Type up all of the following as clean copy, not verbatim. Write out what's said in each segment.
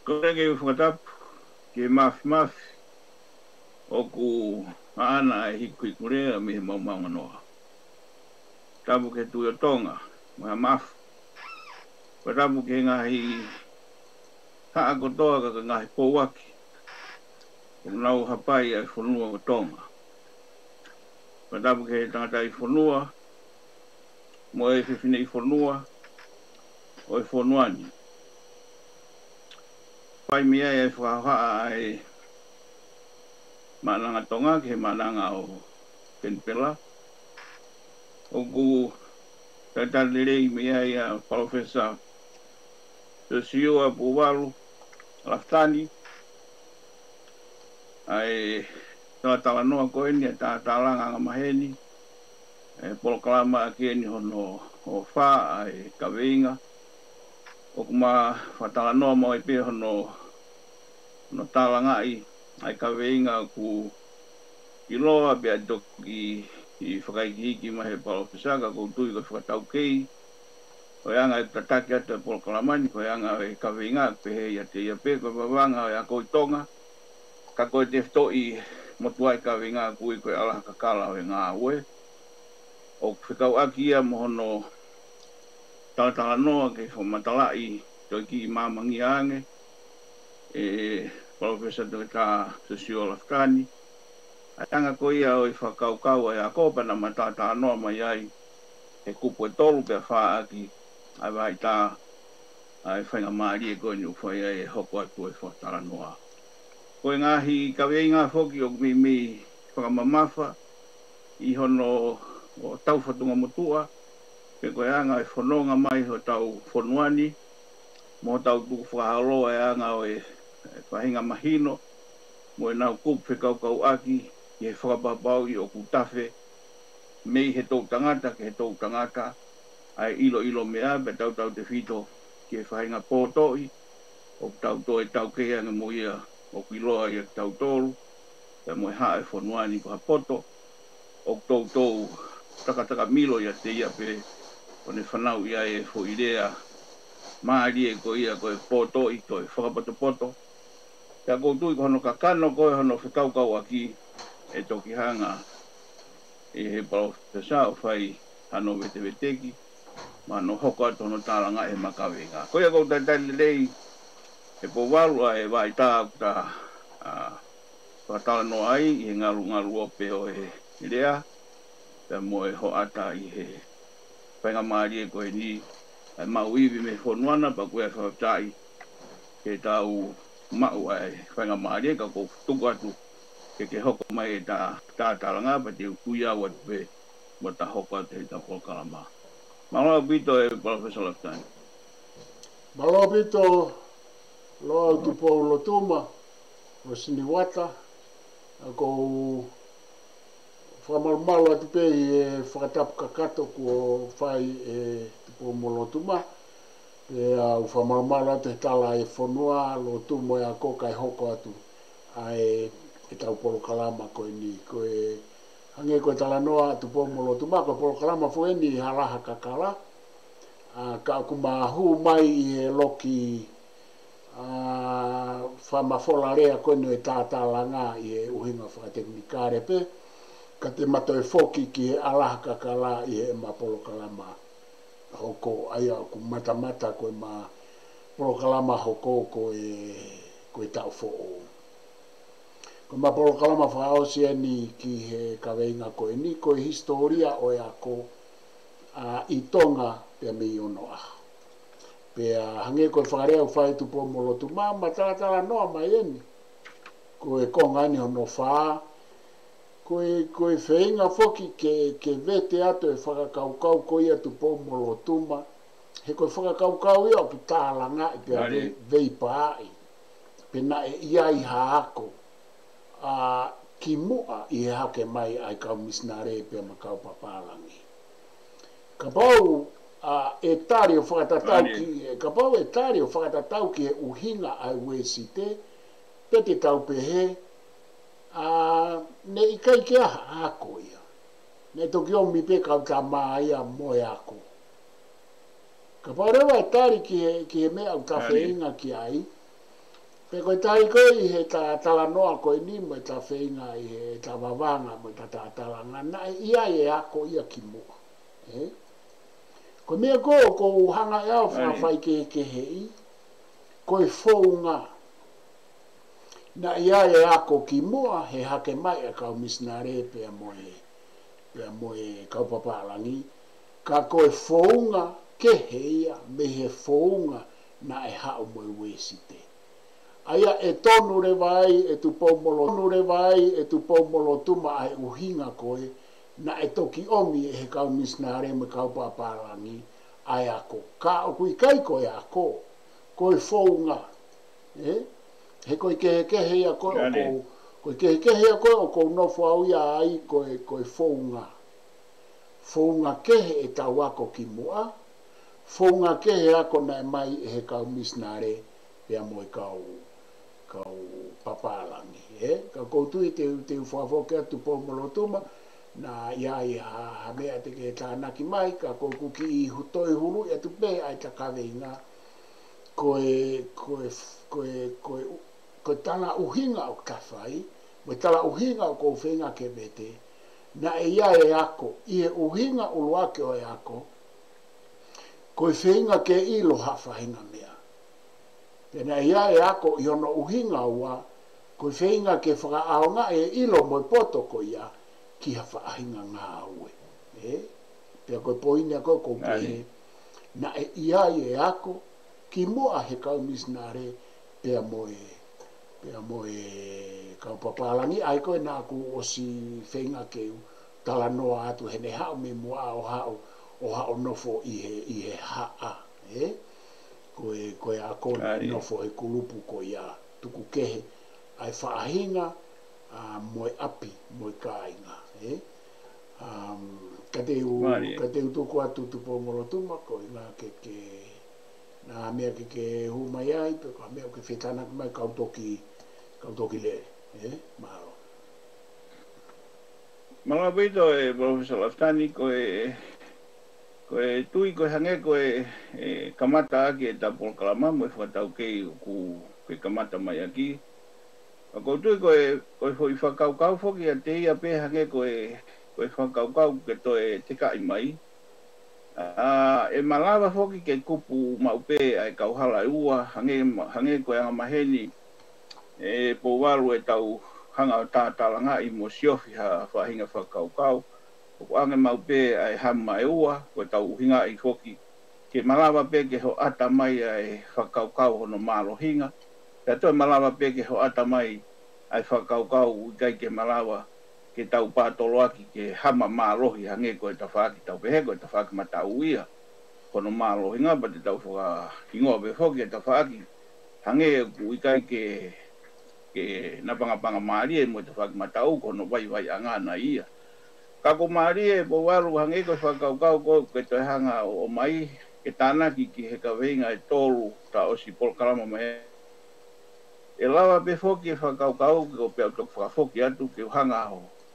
Kore ke whakatapu, ke mafi, o ku ana e hiku i kurea me he maumanga noa. Tapu ke tui o tonga, maha mafu. Tapu ke ngahi haa kotoa ka ngahi pouaki. Nau hapai ai whanua o tonga. Tapu ke tangata i whanua, mo e whiwhine i whanua, o e whanuani. Pai mea e whakahaa ai mananga tonga ke mananga o Penpela. O ku tatalirei mea ia Professor Sosio Puwalu Laftani. Ai tala noa koe ni ta talanga ngamaheni. E polokalama ake ni hono o wha ai kaweinga. O kuma whatala noa mo e pe hono no talanga ai kaweinga ku iloa bea doki i whakaikihiki mahe Professor ko tui ko whakatau kei. Ko anga e tataki ata polokalamani, ko anga e kaweinga pehe ia te ia pe ko wawanga e ako i tonga. Ka koe te fto i motuai kaweinga kui koe ala kakala o e ngā ue. O whikau aki ia mohono talatala noa ke whamatala i toi ki i māmangi ange. E Professor Dr. Sosio Laftani. Anga ko ia o i whakaukau e a kōpana matata noa mai ai e kupu e tolu pe wha aki ai vai tā ai whainga maari e koe ni uwhai ai e hoko atu e whatara noa. Koe ngahi kawei ngā whoki o mi whakamamafa i hono o tau whatunga motua pe koe anga e whanonga mai ho tau whanuani mo tau tuku whakahaloa e anga o e whahinga mahino mo e nau kupu whekaukau aki i he whakapapau i o kutafe mei he tau tangata ke he tau tangata ai ilo mea pe tau te whito ki he whahinga pōtoi o tau to e tau keanga mo ia o kiloa i a tau tolu e mo e haa e whanuani ko ha poto o tau takataka milo i a te ia pe o ne whanau ia e whoirea maari e ko ia ko e pōtoi ko e whakapoto poto kia koutu i ko hono kakano ko e hono whikaukau aki e toki hanga e he Professor whai hano veteki ma no hoko atu no talanga e makawenga. Ko ia kou taitali lei e po walu e vai tā ta whatala no ai i he ngaru ope o e rea pe mo e ho ata i he whainga maari e koe ni e mau iwi me whonuana pa koe whautai ke tau mau ai whainga maari e ka kou tuku atu ke hoko mai e tā talanga pa te ukuia wat pe mo ta hoko atu he ta whokalama. Malo bito e Professor Laftani. Malo bito loa tupo lotuma o siniwata ako whamalmalo atu pe e whakatapu kakato ko whai e tupo molotuma pe au whamalmalo atu he tala e whanua lotuma e ako kai hoko atu ai e tau polokalama koe ni koe hange koe tala noa tupo molotuma koe polokalama fo ni halaha kakala ka kuma hu mai e loki whamafola rea koe no e tātālanga i e uhinga whakateknikare pe ka te mato e foki ki e alaha kakala i e ma polokalama hoko aia ku mata koe ma polokalama hoko koe tau fo'o. Ko ma polokalama whaosia ni ki he kaweinga koe ni koe historia o e ako i tonga pe me ono aha. Pe hange koe whakarea whai tupo molotu ma tala noa mai eni. Koe konga ni hono whaa. Koe whainga foki ke vete ato e whakakaukau ko ia tupo molotuma. He koe whakakaukau ia o ki tālanga i pe veipa ai. Pe na e ia i haako. Ki mua i he hake mai ai kau misnare pe makau papalangi. Ka pau e tari o whakatatau ki ka pau e tari o whakatatau ki e uhinga ai wesite pe te tau pehe ne ikai ke aha ako ia. Ne toki o mi pe kau ta maa ia moe ako. Ka pau rewa e tari ki he mea au tawheinga ki ai Pe koe tai koe i he ta tala noa koe ni mo ta whenga i he ta wawanga mo ta talanga na ia e ako ia ki mua. Ko mea ko hanga e au whawhai ke hei, koe whaunga na ia e ako ki mua he hake mai a kau misnare pea moe kau papalangi, ka koe whaunga ke heia me he whaunga na e hao moe wesite. Aia e tonu re vai e tu pomolo tuma ai uhinga koe na e toki omi e he kau misnare me kau papalangi ai ako. Ka o kui kai koe ako, koe whaunga. He koe kehea koe koe kehea koe o kou nofo au ia ai koe whaunga. Whaunga kehe e tau ako ki mua, whaunga kehe ako na mai e he kau misnare pea moe kau papalangi. Ka koutui te whawhoke atu pomolo tuma, na ia ha mea te ke tānaki mai, ka kou kuki i hutoi hulu i atu pe ai ta kaweinga, koe tala uhinga o kawhai, mo tala uhinga o kou whenga ke bete, na e ia e ako, i e uhinga uluake o e ako, koe whenga ke ilo hawhahinga mea. Pena ia e ako i ono uhinga ua, koe whenga ke whakaaonga e ilo moi poto ko ia, ki hawhaahinga ngā aue. Pea koe poine a koe pehe, na e ia e ako, ki mua he kau misnare, pea moe kau papalangi, ai koe nā ku osi whenga keu, tala noa atu hene hao me mua o hao nofo i he haa. Koe a kona nofo he kulupu ko ia tuku kehe ai whaahinga moe api, moe kāinga. Ka te utuku atu tupo molotuma ko i ngā nā mea ke humai ai, pe ka mea ke whetana mai kautoki le. Mahalo. Mga pito Professor Laftani koe tui koe hange koe kamata aki e tapol kalama mo e whakatau kei ku kamata mai aki. Ko tui koe hoi whakaukau whoki a te ia pe hange koe whakaukau ke toe te kai mai. E malawa whoki ke kupu maupe ai kauhala ua hange koe anga maheni e pōwaru e tau hanga tātalanga i mo siofi ha whahinga whakaukau. Ko ange maupe ai hama e ua, ko tau hinga i hoki. Ke malawa pe ke ho ata mai ai whakaukau hono malo hinga. Ka toi malawa pe ke ho ata mai ai whakaukau i kai ke malawa ke tau pātolo aki ke hama malohi hange koe ta whaki tau pehe koe ta whaki matau ia. Hono malo hinga pa te tau whaka hingoa pe hoki e ta whaki hange ku i kai ke napangapanga maari e mo ta whaki matau kono vai angana ia. Kako maari e po waru hange koe whakaukau koe toi hanga o mai ke tānaki ki he kaweinga e tolu ta osi polkalama mai. E lawa pe whoki e whakaukau ko peo tok whakafoki atu ke hanga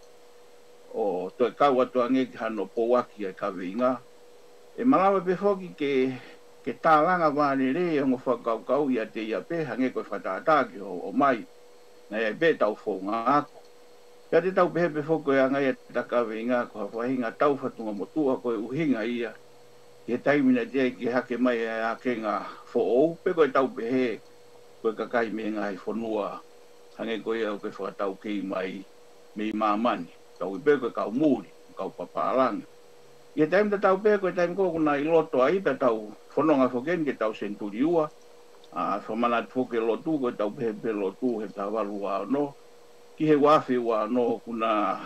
o toi kau atu hange ki hano powaki e kaweinga. E malawa pe whoki ke tālanga wāne re o whakaukau i a te ia pe hange koe whataataki o mai. Nei e pe tau whonga ako. Ka te tau pehe pe whoko e angai e takawe i ngā ko hawhahinga tau whatunga motua koe uhinga ia. Ke taimina te ki hake mai e ake ngā whoou, pe koe tau pehe koe kakai me ngā i whanua. Hange koe au koe whakatau kei mai me i māmani. Tau i pe koe kau mūri, kau papālanga. Ke taimina tau pehe koe taim koe kuna i loto ai pe tau whanonga whoken ke tau senturi ua. Whamana whoke lotu koe tau pehe pe lotu he tawaru wā no. Ki he wafi wa no kuna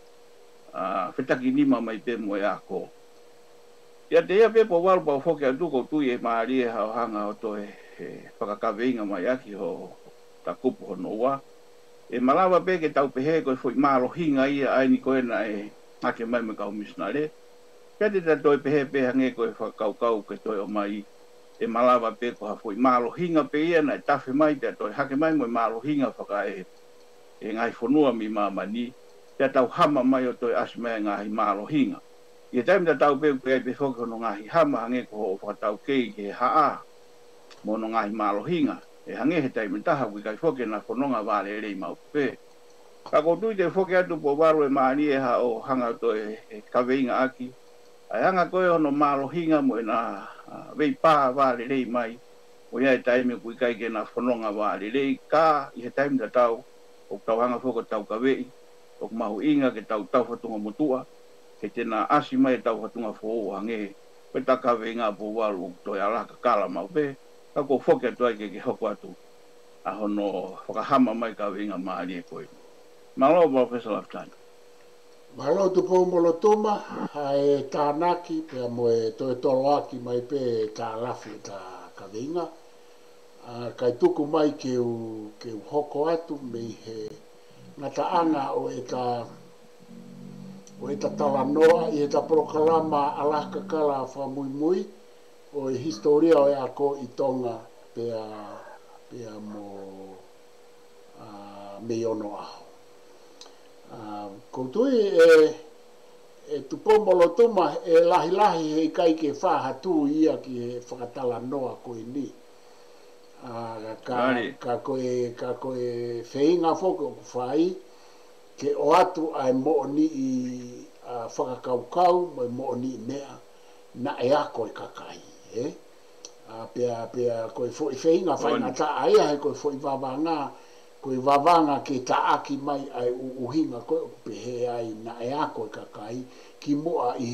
whetaki nima mai pe mo e ako. Ia te ia pe po waru pa whoke atu ko tui e maari e hao hanga o toe whakakaweinga mai aki ho ta kupu ho noa. E malawa pe ke tau pehe koe fwoi maro hinga ia aini koe na e hake mai me kau misnare. Pia te ta toi pehe pe hange koe whakaukau ke toi o mai. E malawa pe ko ha fwoi maro hinga pe ia na e tafe mai te toi hake mai mo e maro hinga whaka e ngai whanua mi mamani, te tau hama mai o toi asmea ngahi maro hinga. I taim te tau peu pēi pe whoki no ngahi hama hange ko ho whakatau kei ke haa, mo no ngahi maro hinga. e hange he taimi taha wi kai foke na fononga vale rei mau pe ka ko tu te foke atu po waro e maani e ha o hanga to e kaweinga aki ai hanga koe ono malo hinga mo na vei pa vale rei mai o ia e taimi kui kai ke na fononga vale rei ka i he taimi da tau o tau hanga foko tau kawei o mahu inga ke tau whatunga mutua ke tena asi mai tau whatunga fo o hange pe ta kaweinga po waro to ia laka kala mau pe ka ko foke atu ai ke hoko atu a hono whakahama mai kaweinga maani e koe malo Professor Laftani Malo tu pomolo toma ai tanaki pe mo e to toloaki mai pe ta lafu ta kavinga kai tuku mai ke u hoko atu me he ngata anga o eta talanoa i eta proklama alaka kala fa mui o historia o ako i tonga pe mo me ono aho koutui tu pomolo tuma lahi he kai ke wha tu ia ki he whakatala noa koe ni ka koe wheinga whoko ku whai ke o atu ai mo ni i whakakaukau mo ni i mea na e a koe kakai pea koe wheinga whainga ta aia he koe whoi wawanga koe wawanga ke taaki mai ai uhinga koe pehe ai na e a koe kakai ki moa i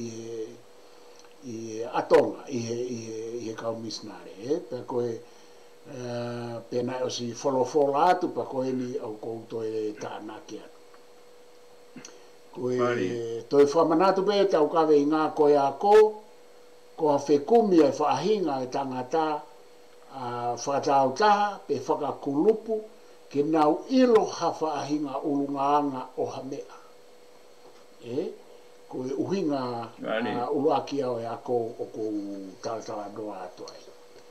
he atonga i he kaumisnare pe koe pe nai o si wholofola atu pa koe ni au kouto e tānaki atu koe toi whamanatu pe tau kawe i ngā koe a ko a whekumi e whaahinga e tangata whakatau taha pe whakakulupu ke nau ilo hawha ahinga ulungaanga o hamea. Koe uhinga uluaki au e ako o kou talatala noa atu ai.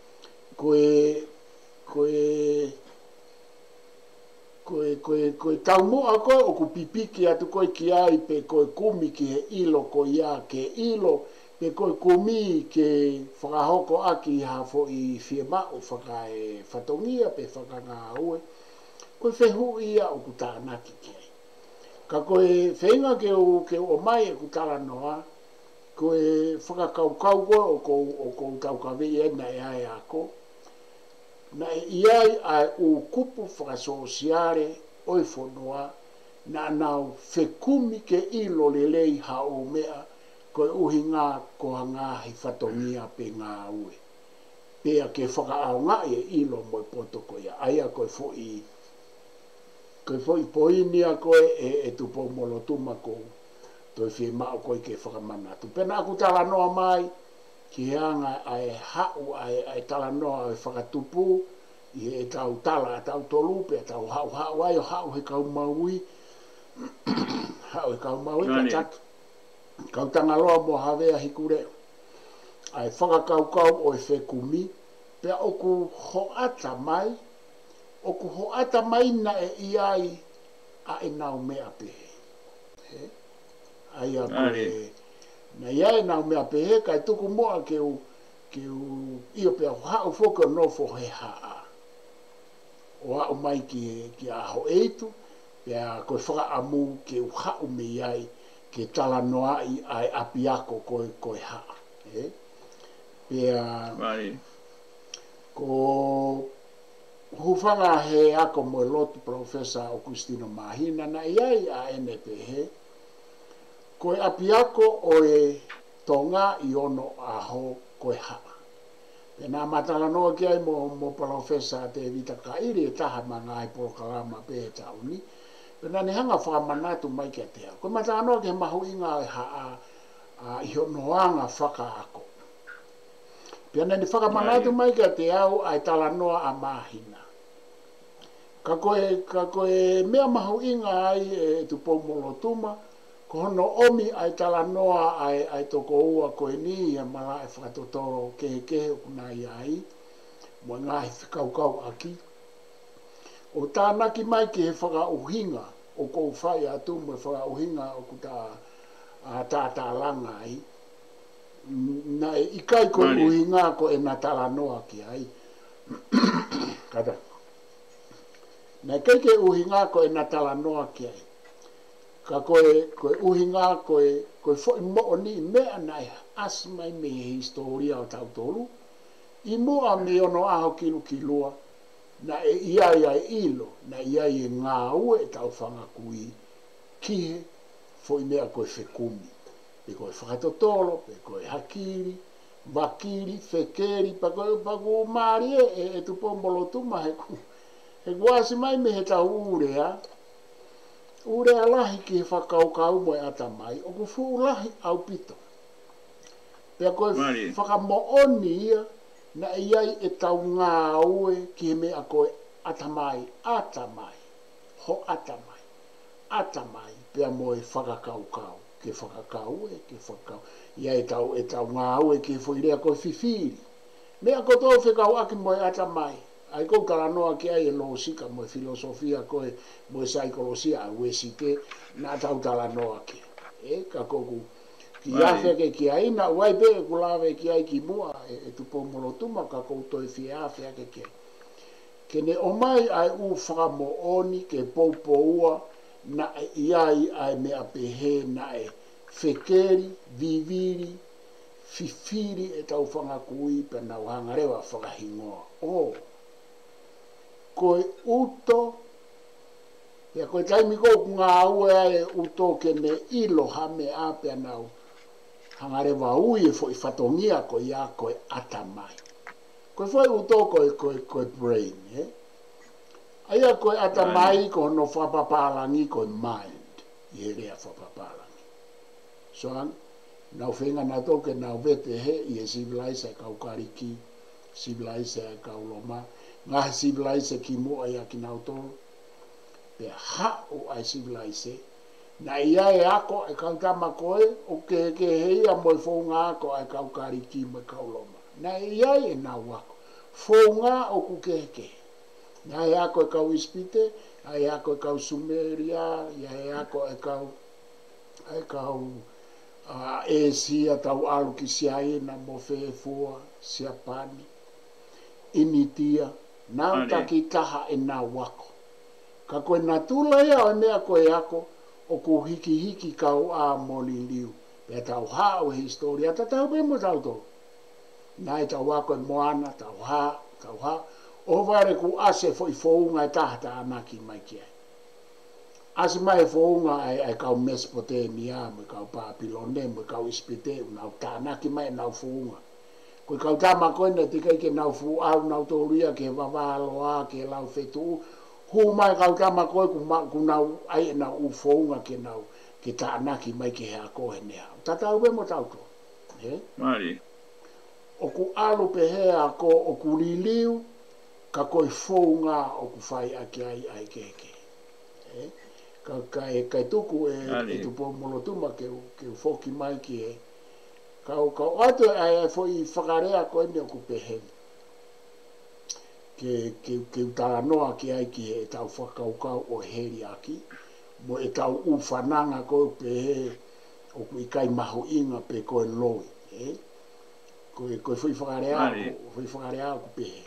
Koe tau moa koe o ku pipiki atu koe ki ai pe koe kumi ki he ilo koe ia ke ilo pe koe kumi ke whakahoko aki hafo i whiema o whaka e whatongia pe whaka ngā ue. Koe whehu ia o ku tānaki ki ai. Ka koe whenga ke o mai e ku tala noa, koe whakakaukau koe o kou taukawi e na e ai ako. Na e iai ai u kupu whakasosiare oi whanua na nau whekumi ke ilo lelei ha o mea koe uhi ngā koha ngā hi whatongia pe ngā ue. Pea ke whakaau ngā e ilo moi poto koe aia koe foi poinia koe e tupo molo tuma ko toi fi mao koe ke whakamana tu pena aku tala noa mai ki hanga ai hau ai tala noa e whakatupu i e tau tala tau tolupe tau hau ai o hau he kau maui hau he kau maui katak kau tangaloa mo havea hikure ai whakakaukau o e whekumi pea oku hoata mai o ku hoata mai na e iai a e nau mea pehe. Ai a koe, na iai nau mea pehe, kai tuku moa ke u io pea hau whoka nofo he haa. O hau mai ki a ho eitu, pea koe whakaamu ke u hau me iai ke tala noa i ai apiako koe haa. Pea ko hufanga he ako mo lotu Professor Augustino Mahina na iai a NPH koe apiako o e tonga i ono aho koe haa. Pena matala noa ki ai mo Professor te vita kairi e taha manga ai proklama pe tauni. Pena ni hanga whakamanatu mai kia te hao. Koe matala noa ki he mahu inga e haa i honoanga whaka ako. Pena ni whakamanatu mai kia te hao ai tala noa a Mahina. Ka koe mea mahu inga ai e tupo molo tuma, ko hono omi ai tala noa ai toko ua koe ni ia mala e whakatotoro kehe kuna iai, mo ngahi whikaukau aki. O tānaki mai ki he whakauhinga, o kou whai atu mo e whakauhinga o kuta tātālanga ai, na ikai koe uhinga ko e na tala noa ki ai. kata na ke uhinga ko e natala noa kia ka koe uhinga koe fo mo ni me anai asmai me historia o tau tolu i mua me ono aho kilua na e ia ilo na ia i ngā ue tau whanga kui kihe fo i mea koe whekumi pe koe whakatotolo pe koe hakiri wakiri whekeri pa koe maari e tupombolo tuma he kuasi mai me he tau urea lahi ki he whakaukau mo e atamai o ku fu lahi au pito pe koe whakamooni ia na iai e tau ngā ue ki he mea koe atamai ho atamai pea mo e whakakaukau ke whakakau ke whakakau iai e tau ngā ue ki he whoirea koe whiwhiri mea ko tō whekau aki mo e atamai ai kou kala noa ki ai e losika mo e filosofia koe mo e saikolosia a uesike na tau tala noa ki ka koku ki awheke ki aina uai pe ku lawe ki ai ki mua e tupomolo tuma ka kou toi fie awheke ke ne o mai ai u whakamo oni ke poupoua na iai ai mea pehe na e whekeri, viviri, fifiri e tau whangakui pe na uhangarewa whakahingoa koe uto ya koe taimi kou ngā ue ai uto ke ne ilo hame a pe nau hangarewa ui e fo i whatongia ko ia koe atamai koe foi uto koe brain aia koe atamai ko no whapapalangi koe mind i he rea whapapalangi soan nau whenga na toke nau vete he i e civilize kau kariki civilize kau loma ngā civilize ki mua ia ki nau tolu pe hau ai civilize na ia e ako e kau tama koe o ke heia mo i whaunga ako e kau kariki mo i kau loma na ia e nau ako whaunga o ku keke na e ako e kau ispite a e ako e kau sumeria ia e ako e kau e sia tau alu ki siaina mo whefua siapani initia nau taki taha e nā wako. Ka koe nā tula ia o mea koe ako o ku hiki kau a moli liu. Pea tau hao e historia ta tau pe mo tau tō. Nā e tau wako e moana, tau ha. O vare ku ase fo i founga e tahata anaki mai kia. Ase mai founga ai kau Mesopotamia, mo kau Papilone, mo kau Ispite, nau ta anaki mai nau founga. Koe kau tama koe na tika ke nau fu au nau tōria ke wawalo a ke lau whetu. Hu mai kau tama koe ku nau ai na u founga ke nau ke ta anaki mai ke hea koe nea. Tatau be mo tau tō. Mari. O ku alu pe hea ko o ku liliu ka koe founga o ku whai ake ai keke. Kai tuku e tupo molotuma ke foki mai ki e. Kau ato ai foi whakarea koe ne o ku pehe. Ke utara noa ki ai ki e tau whakaukau o heri aki. Mo e tau uwhananga koe pehe o ku ikai maho inga pe koe loi. Koe foi whakarea o ku pehe.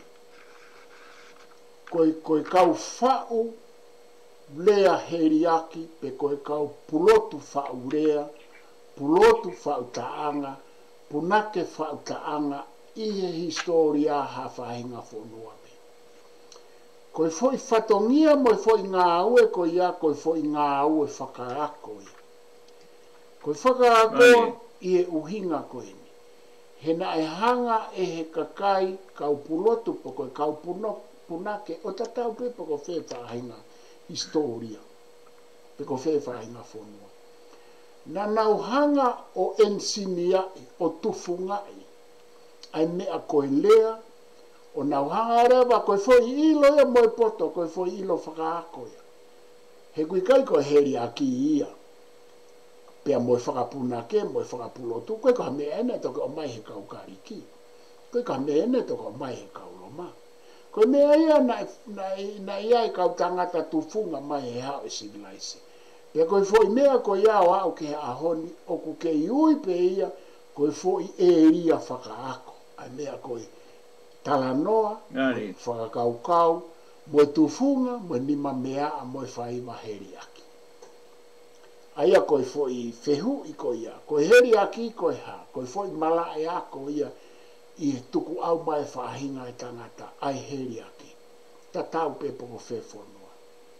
Koe kau whau lea heri aki pe koe kau pulotu whau lea, pulotu whau taanga, punake whau taanga, ihe historia ha whahinga whonua me. Koe foi whatongia mo foi ngā ue ko ia, koe foi ngā ue whakaako ia. Koe whakaako i e uhinga koe ni. He na e hanga e he kakai kau pulotu po koe kau punake o tatau pe po koe whahinga historia. Pe koe whahinga whonua. Na nau hanga o ensinia o tufungai ai mea koe lea o nau hanga rewa koe foi ilo ia moe poto koe foi ilo whakaako ia. He kui kai koe heri aki ia. Pea moe whakapunake, moe whakapulotu, koe ka mea ene toke o mai he kau kariki. Koe ka mea ene toke o mai he kau loma. Koe mea ia na ia e kau tangata tufunga mai he hao e civilize. Pea koe foi mea koe iao au ke ahoni, o ku ke iui pe ia, koe foi e ria whakaako. Ai mea koe talanoa, Ngari. whakakaukau, mo tufunga, mo nima mea, mo whaiva heri aki. Aia koe foi fehu i ko ia, koe heri aki koe ha, koe foi mala e a ko ia, i tuku au mai whahinga e tangata, ai heri aki. Ta tau pe poko whewhonua.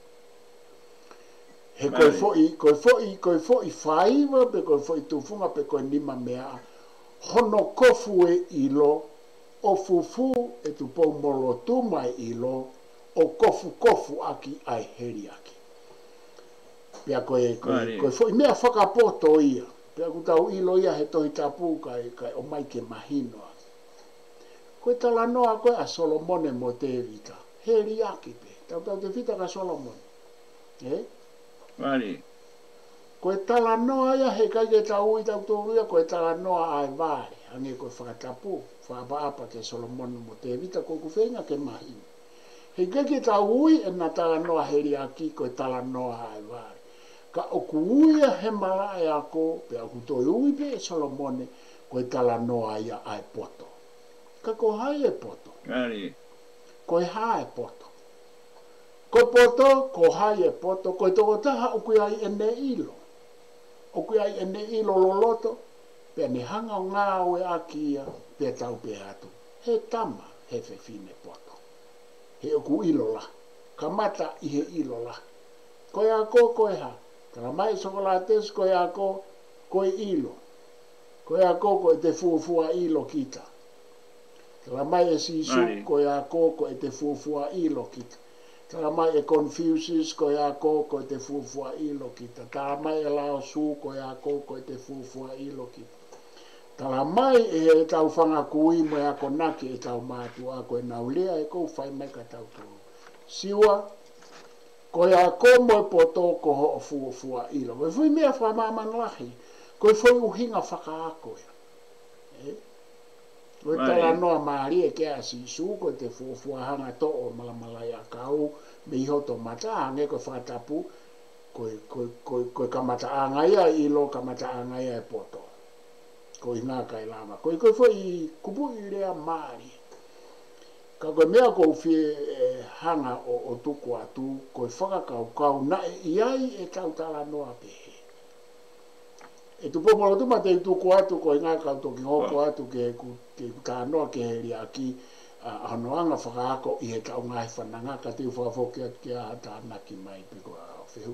He koe foi whaiva, pe koe foi tufunga, pe koe nima mea, hono kofu e ilo, o fufu e tu pau molo tumai ilo, o kofu aki ai heri aki. Pea koe foi mea whakapoto ia, pea kutau ilo ia he tohi tapu kai o mai ke mahinoa. Koe talanoa koe a Solomone mo te vita, heri aki pe, tau te vita ka Solomone. Ngari. Koe talanoa ia he kai ke tau i tau tōruia, koe talanoa ai vare, hange koe whakatapu, whaapa ke Solomone mo te vita, koe kuwhenga ke mahino. He kai ke tau ui e na talanoa heri aki, koe talanoa ai vare. Ka oku uia he mala e ako, pe aku toi ui pe e Solomone, koe talanoa ia ai poto. Ka ko hai e poto. Ngari. Koe hai e poto. Koe poto, ko hai e poto, koe toko taha oku ai ene ilo. Oku ai ene ilo loloto, pe ne hanga o ngā oe aki ia, pe tau pe atu. He tama, he whewhine poto. He oku ilo la. Kamata i he ilo la. Koe ako, koe ha. Tala mai sokolates, koe ako, koe ilo. Koe ako, koe te fuafua ilo kita. Tala mai e sisu, koe ako, koe te fuafua ilo kita. Tala mai e Confucius, koe ako, koe te fuafua ilo kita. Tala mai e Lao Tzu, koe ako, koe te fuafua ilo kita. Tala mai e tau whanga kui mo e ako naki e tau mātua, koe naulea e kou whai mai ka tau tō. Siwa, koe ako mo e poto ko ho fuafua ilo. Koe fui mea whamaman lahi, koe fui uhinga whakaako e. Koe tala noa maari e kea sisu, koe te fuafua hanga to o malamalai a kau, me ihoto mata hange koe whatapu, koe kamata angaia ilo, kamata angaia e poto. Koe ngā kai lama. Koe fui kupu i rea maari. Ka koe mea kou fie hanga o tuku atu, koe whakakaukau na e iai e tau tala noa pehe. E tu pomolo tu mate i tuku atu, koe ngā kauto ki hoko atu ke tā noa ke heri aki, anoanga whakaako i he tau ngai whananga, ka te whakafoki atu ki a hata anaki mai piko a whihu.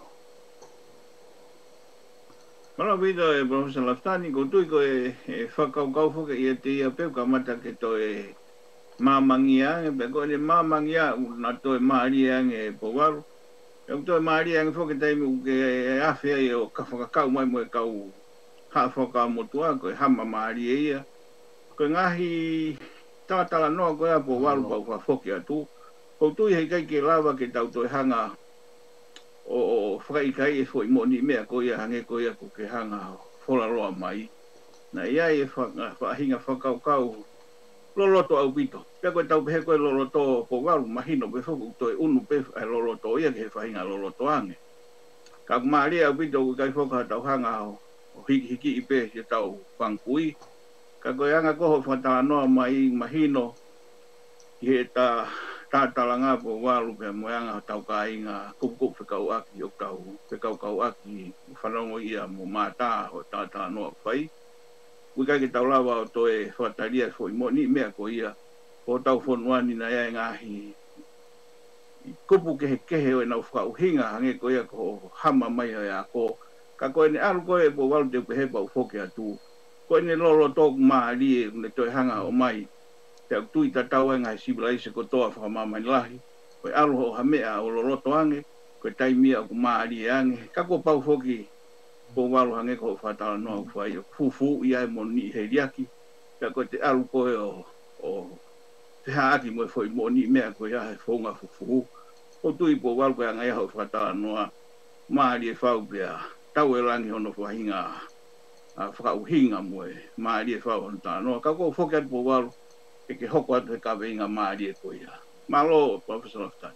Mara vida e Professor Laftani, ko tui ko e whakaukau whuka i a te ia peo ka mata ke to e māmangi ange, pe ko e māmangi a na to e maari ange e powaru. E to e maari ange whuka teimi u ke e awhia i o ka whakakau mai mo e kau haa whakau motua, ko e hama maari e ia. Ko ngahi tātala noa ko e a powaru pau whafoki atu. Ko tui hei kai ke lava ke tau to e hanga o whakaikai e fwoi moni mea ko ia hange ko ia ko ke hanga wholaroa mai. Na ia e whahinga whakaukau loloto au pito. Pea koe tau pehe koe loloto po waru mahino pe whuku toi unu pe loloto ia ke he whahinga loloto ange. Ka kumaaria au pito ko kai whoka tau hanga o hiki i pe se tau whankui. Ka koe anga koho whatala noa mai mahino i he tātala ngā po waru pia moeanga tau ka inga kupu whekau aki o kau aki whanongo ia mo mātā o tātala noa whai. Kui kai ke tau lawa o toe whataria fo i moni mea ko ia o tau whonuani na ia ngahi i kupu kehe o e nau whakauhinga hange ko ia ko hama mai o ia ko ka koe ne aru koe po waru te pehe pau whoke atu koe ne lolo tōku maari e ne toi hanga o mai te au tui tatau e ngai siblaise ko toa whakamamani lahi koe aru ho hamea o loloto ange koe taimia o ku maari e ange ka ko pau whoki po waru hange ko whatala noa whai o fufu i ai moni hei riaki ka koe te aru koe o te haaki mo e whai moni mea koe ia he whonga fufu o tui po waru koe angai hau whatala noa maari e whau pia tau e rangi hono whahinga whakauhinga mo e maari e whau hono tala noa ka koe whoki atu po waru e ke hoko atu he kaweinga maari e koe ia malo Professor Laftani.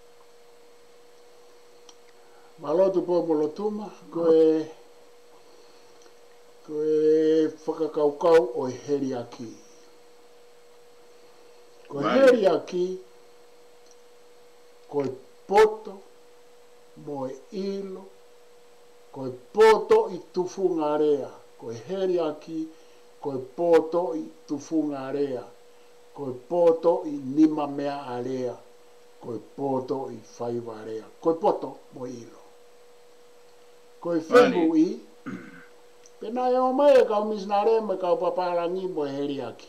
Malo tu po molotuma koe whakakaukau o heri aki. Ko heri aki, ko poto, mo ilo, ko poto i tufunga rea. Ko heri aki, ko poto i tufunga rea. Ko poto i nima mea area. Ko poto i whaiwa rea. Ko poto mo ilo. Ko whengu i, pena e o mai e kau misna rea me kau paparangi mo heri aki.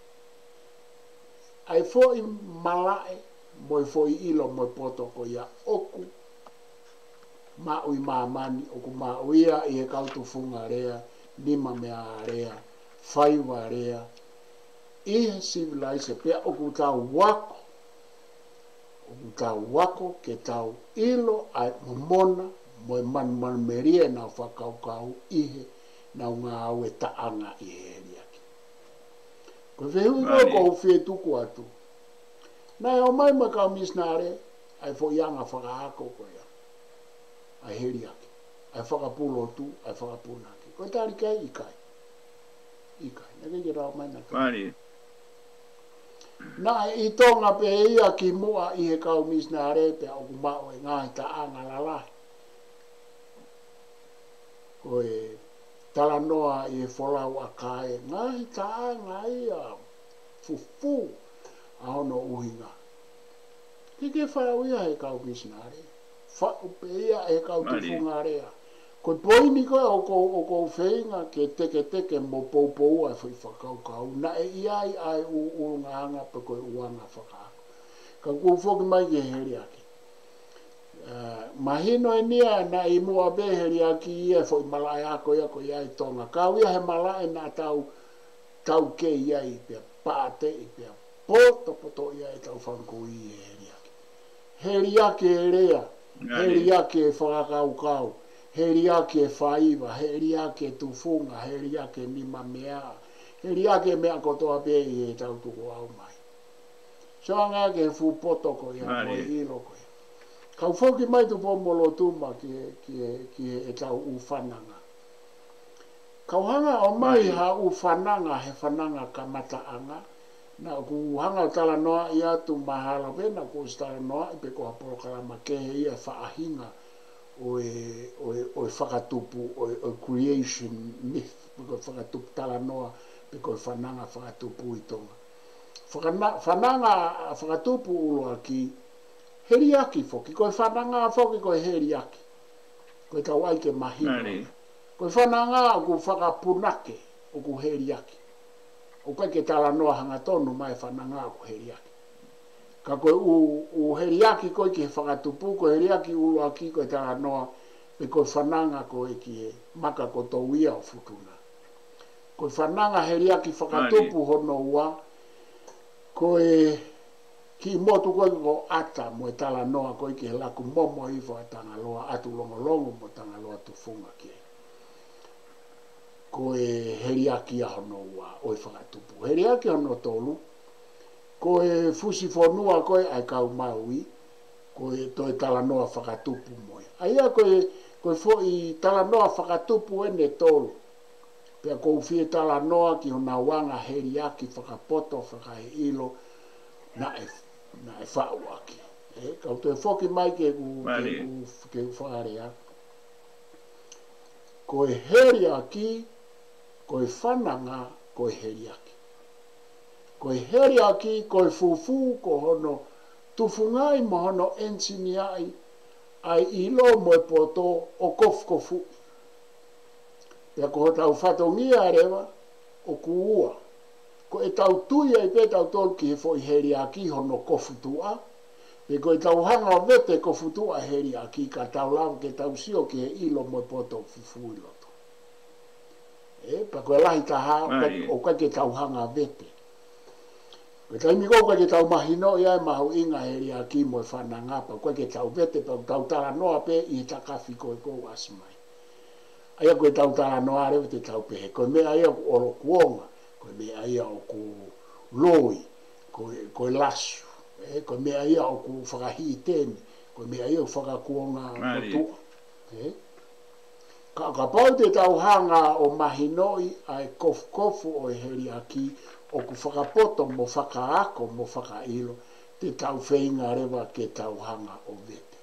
Ai fo i malae, mo i fo i ilo mo i poto ko ia oku. Ma ui mamani, oku ma uia i e kau tufunga rea, nima mea rea, whaiwa rea. Ihe civilise pia oku tau wako. Oku tau wako ke tau ilo ai momona, mo i man merie na whakaukau ihe na ngā au e taanga i heri aki. Ko vehu ngō ko whetuku atu. Nai o mai ma kau misnare, ai fo ianga whakaako ko ia. Ai heri aki. Ai whakapulo tu, ai whakapunaki. Ko tari kai ikai. Ikai. Nake ki rao mai na kai. Na i tonga pe ia ki mua i he kau misnare pe au kumao e ngahi taanga lalahi. Ko e talanoa i e wholau a kae, ngahi taanga ia fufu a hono uhinga. Kike whau ia he kau misnare. Whau pe ia he kau tufunga rea. Ko poini koe o ko whenga ke teke mo poupou ai whi whakaukau. Na e iai ai u nganga pe koe uanga whakaako. Ka kua whoki mai ke heri aki. Mahino e nia na i mua be heri aki ia whoi malai ako ia ko iai tonga. Kau ia he malai na tau ke iai pia pāte i pia poto iai tau whanko i heri aki. Heri aki e rea. Heri aki e whakaukau. Heri ake e whaiva, heri ake e tufunga, heri ake nima mea, heri ake mea kotoa pe i e tautuko au mai. So anga ake e fu poto ko ia, ko e ilo ko ia. Kau whoki mai tu pomolo tuma ki e tau uwhananga. Kau hanga o mai ha uwhananga he whananga kamataanga, na ku hanga tala noa ia tu mahala pena ku stala noa i pe ko haporo kalama ke he ia whaahinga, o whakatupu, o creation myth, piko whakatupu tala noa, piko whananga whakatupu i tonga. Whananga whakatupu uloa ki heri aki whoki, koe whananga whoki koe heri aki. Koe tau aike mahina. Koe whananga ku whakapunake o ku heri aki. O kai ke tala noa hanga tonu mai whananga ku heri aki. Ka koe u heriaki koe ki he whakatupu, koe heriaki ulo aki koe tala noa, pe koe whananga koe ki he maka koto ia o futuna. Koe whananga heriaki whakatupu hono ua, koe ki motu koe ko ata mo e tala noa koe ki he laku momo ifo a tanga loa atu longolongo mo tanga loa tufunga ki he. Koe heriaki a hono ua o e whakatupu. Heriaki hono tolu, koe fusi whanua koe ai kau maui, koe toi tala noa whakatupu moe. Aia koe fo i tala noa whakatupu ene tolu. Pea kou fie tala noa ki hona wanga heri aki whakapoto, whakahe ilo, na e whau aki. Kau toi whoki mai ke wharea. Koe heri aki, koe whananga, koe heri aki. Koe heri aki, koe fufu, ko hono tufungai mo hono ensini ai ilo mo e poto o kofu. Pea ko tau whatongia rewa, o kuua. Ko e tau tuia i pe tau tolu ki he fo i heri aki hono kofu tua. Pe ko e tau hanga vete kofu tua heri aki, ka tau lau ke tau sio ki he ilo mo e poto fufu iloto. Pa ko e lahi taha, o kai ke tau hanga vete. Koe taimi koe ke tau mahino ia e mahu inga heri aki mo e whananga pa koe ke tau vete pa tau tala noa pe i takafi koe kou asmai. Aia koe tau tala noa rewe te tau pehe. Koe mea ia ku oro kuonga, koe mea ia o ku loi, koe lasu, koe mea ia o ku whakahi teni, koe mea ia o whakakuonga motua. Ka pau te tau hanga o mahinoi ai kofu o e heri aki o ku whakapoto mo whakaako mo whakailo te tau whainga rewa ke tau hanga o vete.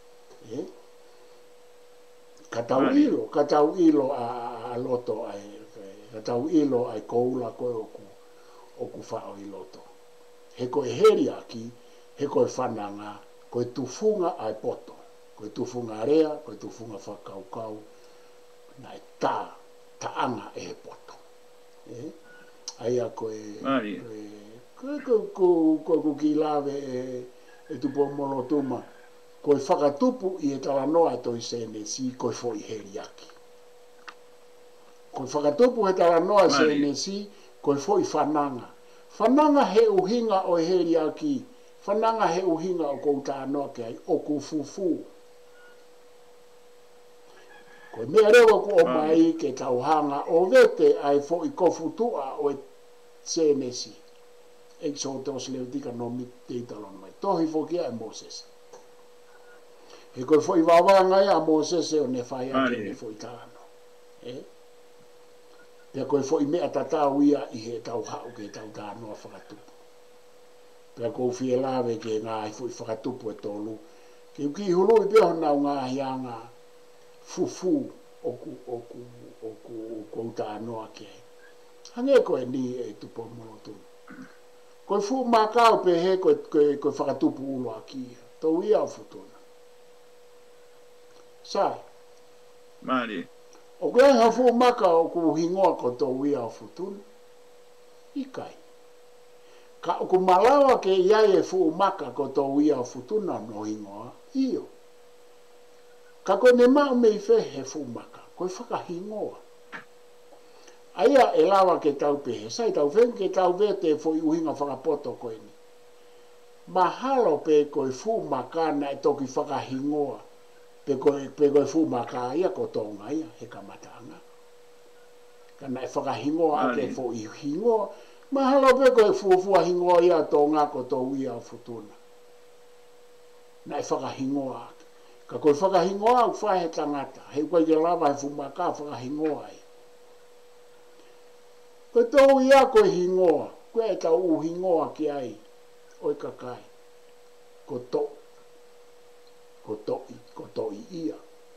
Ka tau ilo a loto ai, ka tau ilo ai koula koe o ku whao i loto. He koe heri aki, he koe whananga, koe tufunga ai poto, koe tufunga rea, koe tufunga whakaukau, nai taanga e he poto. Aia koe ki lawe e tupo monotuma, koe whakatupu i e talanoa toi senesi, koe foi heri aki. Koe whakatupu e talanoa senesi, koe foi whananga. Whananga he uhinga o heri aki, whananga he uhinga o kou tānoa ke ai, o ku fufu. Koe mea rewa ku o mai ke tauhanga o vete ai fo i kofutua o e senesi. Exodus Levitica no mi te talon mai. Tohi fo kia e Moses. He koe fo i wawanga ia Moses e o ne whai ake ne fo i tāno. Pea koe fo i mea tatau ia i he tau hau ke tau tānoa whakatupu. Pea kou fie lawe ke ngā i fo i whakatupu e tolu. Ke uki hulu i peo nau ngā hianga fufu o tānoa ke. Hange koe ni e tupo monotunu. Koe fu makau pe he koe whakatupu ulo aki. Tau ia o futuna. Sai. Mari. O koe ha fu maka o ku hingoa ko tau ia o futuna. Ikai. Ka o ku malawa ke iai e fu maka ko tau ia o futuna no hingoa. Iyo. Ka koe ne mao mei fe he fu maka. Koe whakahingoa. Aia e lawa ke tau pehe, sai tau when ke tau vete fo i uhinga whakapoto koe ni. Mahalo pe koe fu makana e toki whakahingoa, pe koe fu maka ia ko tonga ia, he kamatanga. Kana e whakahingoa ake fo i hingoa, mahalo pe koe fuafua hingoa ia tonga ko tau ia o futuna. Na e whakahingoa ake. Ka koe whakahingoa au whahe tangata, he koe ke lawa he fu maka whakahingoa ia. Koe tau ia koe hingoa, koe e tau u hingoa ki ai, oi kakai, ko to ia,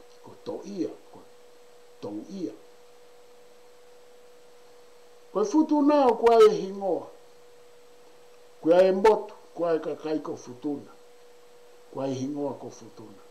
koe futuna o koe e hingoa, koe e motu, koe e kakai ko futuna, koe e hingoa ko futuna.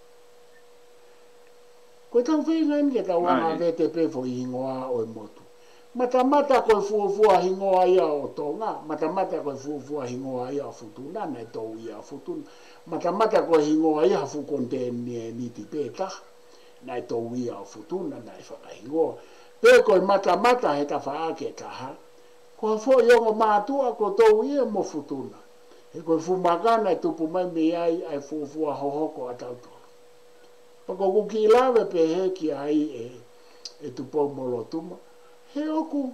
Koe tau whenga ke tau anga VTP fo i hingoa o e motu. Mata koe fuafua hingoa ia o tonga, mata koe fuafua hingoa ia o futuna, nei tau ia o futuna. Mata koe hingoa ia fu konteni e niti peta, nei tau ia o futuna, nei whakahingoa. Pe koe mata he ta whaake taha, koe fo iongo mātua ko tau ia mo futuna. He koe fumakana e tupu mai me ai ai fuafua hohoko a tautoa. Pako kuki lawe pe he ki ai e tupo molotuma. He oku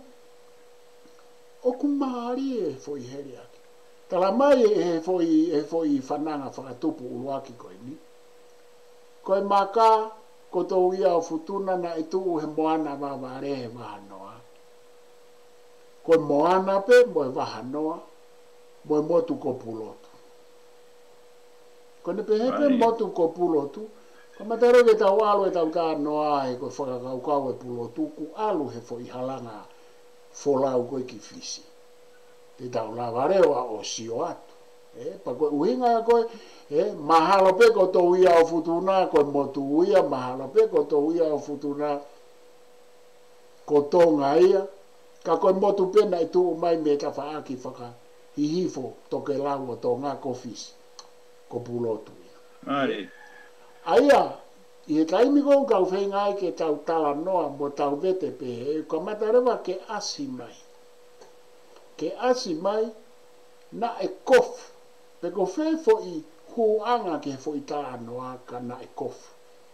maari e foi heri aki. Tala mai e foi whananga whakatupu uruaki koe ni. Koe maka, ko tau ia o futuna na e tuu he moana waware he wahanoa. Koe moana pe moe wahanoa, moe motu ko pulotu. Koe ne pe hepe motu ko pulotu, ka mataro ke tau alu e tau tānoa e koe whakakaukau e pulotu ku alu he fo i halanga folau koe ki fisi. Te tau lawarewa o sio atu. Pa koe uhinga koe, mahalo pe ko tau ia o futuna, koe motu uia, mahalo pe ko tau ia o futuna, ko tonga ia, ka koe motu pena i tuu mai me ta whaaki whaka hihifo toke lau o tonga ko fisi, ko pulotu ia. Aia, i he taimi kou kau whengai ke tau tala noa mo tau vete pehe, ka matarewa ke asi mai. Ke asi mai, na e kofu. Pe ko whee fo i huanga ke fo i tala noa ka na e kofu.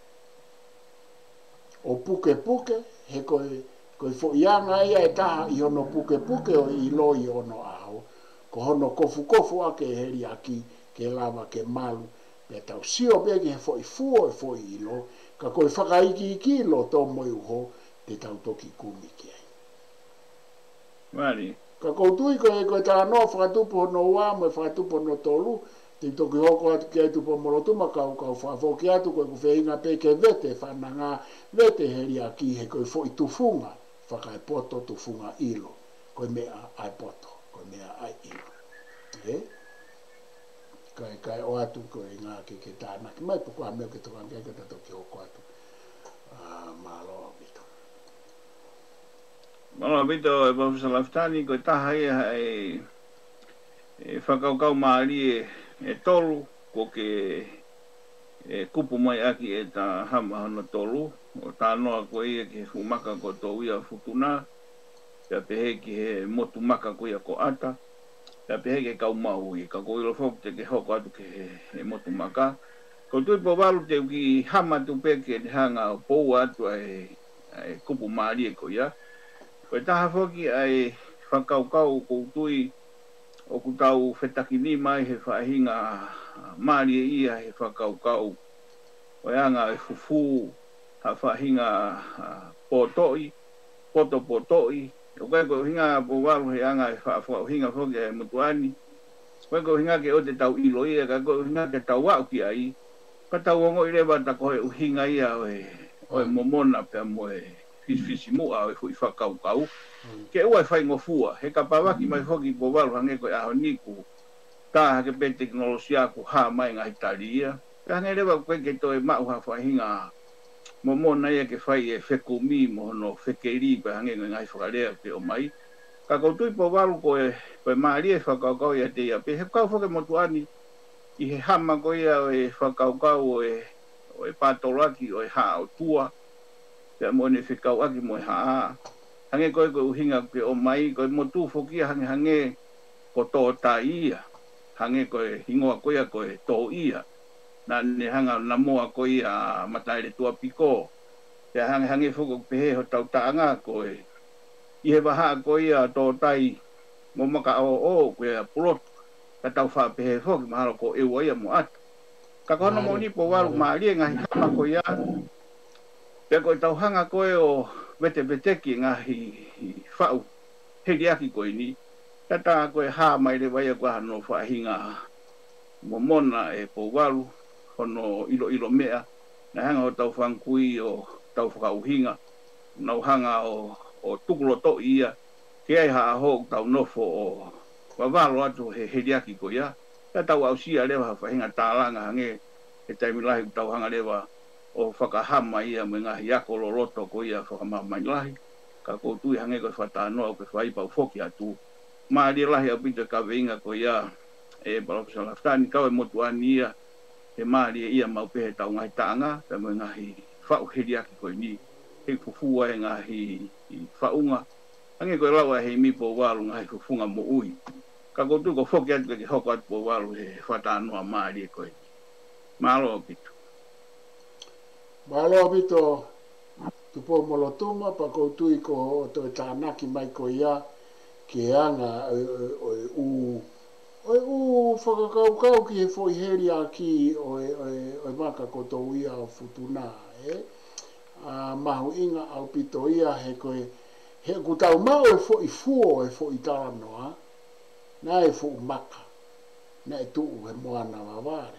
O puke, he koe fo i anga ia e taha i hono puke o i lo i hono aho. Ko hono kofu ake heri aki ke lava ke malu. Pe tau sio begi he foi fuo e foi ilo, ka koe whakaiki ki lo tō moi uho te tau toki kumi ki ai. Mari. Ka koutui ko ta no whakatupo no wā mo whakatupo no tolu, te toki hoko atu ki atu po morotuma kau whawhoki atu koe ku wheinga peke vete, whananga vete heri a ki he koe fo i tufunga, whakai poto tufunga ilo, koe mea ai poto, koe mea ai ilo. Kai o atu koe ngā ke tānaki mai, puku a mea ke tokangia ke tato ki hoko atu. Māloa bito. Māloa bito e Professor Laftani, koe taha ia e whakaukau maari e tolu, ko ke kupu mai aki e tā hama hana tolu, o tā noa koe ia ke fumaka ko tō ia futuna, pia pehe ki he motu maka ko ia ko ata, pia pehe ke kau mau i, ka ko ilo fok te ke hoko atu ke he motu maka. Ko tui po walu te ki hama tu peke te hanga o pou atu ai kupu maari e ko ia. Koe taha foki ai whakaukau ko tui o ku tau whetaki ni mai he whahinga maari e ia he whakaukau. O anga e fufu ha whahinga potoi, potoi. O koe ko hinga po walu he anga e whahinga foki e mutuani. Koe ko hinga ke o te tau ilo ia, ka ko hinga ke tau wau ki ai. Ka tau ongo i rewa ta koe uhinga ia o e momona pia mo e fisifisi mua o e hui whakaukau. Ke ua e whaingo fua, he ka pawaki mai foki po walu hange koe aho niku. Tā hake pe teknolosia ku ha mai ngā hitari ia. Ka hange rewa koe ke toi mau ha whahinga momona ia ke whai e whekumi mo no whekeri koe hange ngai whakarea ke o mai. Ka koutui po walu koe maari e whakaukau ia te ia. Pe he kau whake motuani i he hama ko ia o e whakaukau o e pātolaki o e haa o tua. Pea mo ne whikau aki mo e haa. Hange koe koe uhinga ke o mai, koe motu whokia hange ko tō tā ia. Hange koe hingoa koe a koe tō ia. Nā ne hanga na moa koe ia mataere tua piko. Pea hange whoko pehe ho tau taanga koe. I he waha koe ia tō tai mo maka o koe a pulotu. Ka tau whapehe whoki mahalo ko ewa ia mo atu. Ka kono mo ni po waru maarie ngahi hama ko ia. Pea koe tau hanga koe o vete ngahi whau. Heri aki koe ni. Ka tā koe haa mai le waia koe hano whahinga momona e po waru. Hono ilo mea. Na hanga o tau whankui o tau whakauhinga. Nau hanga o tukulo to ia. Ke ai haa hou tau nofo o wawalo atu he heriaki ko ia. Ka tau au sia lewa whahinga tālanga hange he taimilahi tau hanga lewa o whakahama ia me ngahi ako loloto ko ia whakamamailahi. Ka koutui hange ko whatanoa o ke whaipau whoki atu. Maari lahi au pita ka veinga ko ia e Professor Laftani kau e motuani ia he maari ia mau pehe tau ngahi taanga pe me ngahi whau heriaki ko ni. He fufua e ngahi whaunga. Hange koe lawa hei mipo walu ngahi fufunga mo ui. Ka koutu ko whoki atu ke hoko atu po walu he whatanoa maari e koe. Māloa pitu. Māloa pito tupo molotuma pa koutu i ko o toi tānaki mai ko ia ke anga o u whakakaukau ki he foi heri a ki o maka ko tau ia o futuna. Mahu inga au pito ia he koe he kutau mau e fo i fuo e fo i tānoa, na e fo maka, na e tuu he moana waware.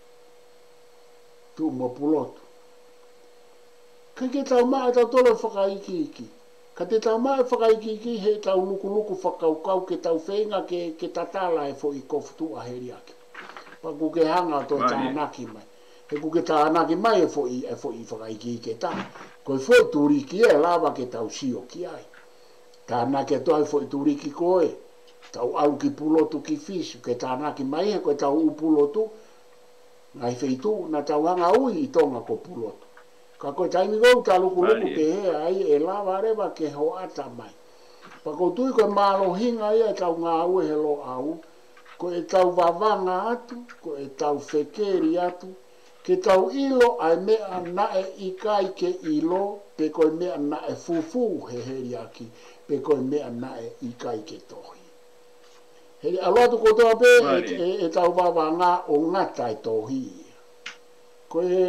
Tuu mo pulotu. Ka ke tau maa e tau tolo whakaiki iki. Ka te tau maa e whakaiki iki he tau nuku whakaukau ke tau whenga ke tatala e fo i kofutu a heri ake. Pa ku ke hanga to tānaki mai. He ku ke tānaki mai e fo i whakaiki ke tā. Koe fo i turiki e lava ke tau sio ki ai. Tānaki e toa fo i turiki koe. Tau au ki pulotu ki fisu. Ke tānaki mai e koe tau u pulotu. Ngai feitu na tau hanga ui i tonga ko pulotu. Ka koe taimi kou ta luku ke he ai e lava rewa ke ho ata mai. Pa kou tui koe malo hinga ia tau ngā ue he lo au. Koe tau wawanga atu, koe tau whekeri atu. Ke tau ilo ai mea nae i kai ke ilo, pe koe mea nae fufu he heri aki, pe koe mea nae i kai ke tohi. Heri alotu kotoa pe e tau wawanga o ngata e tohi.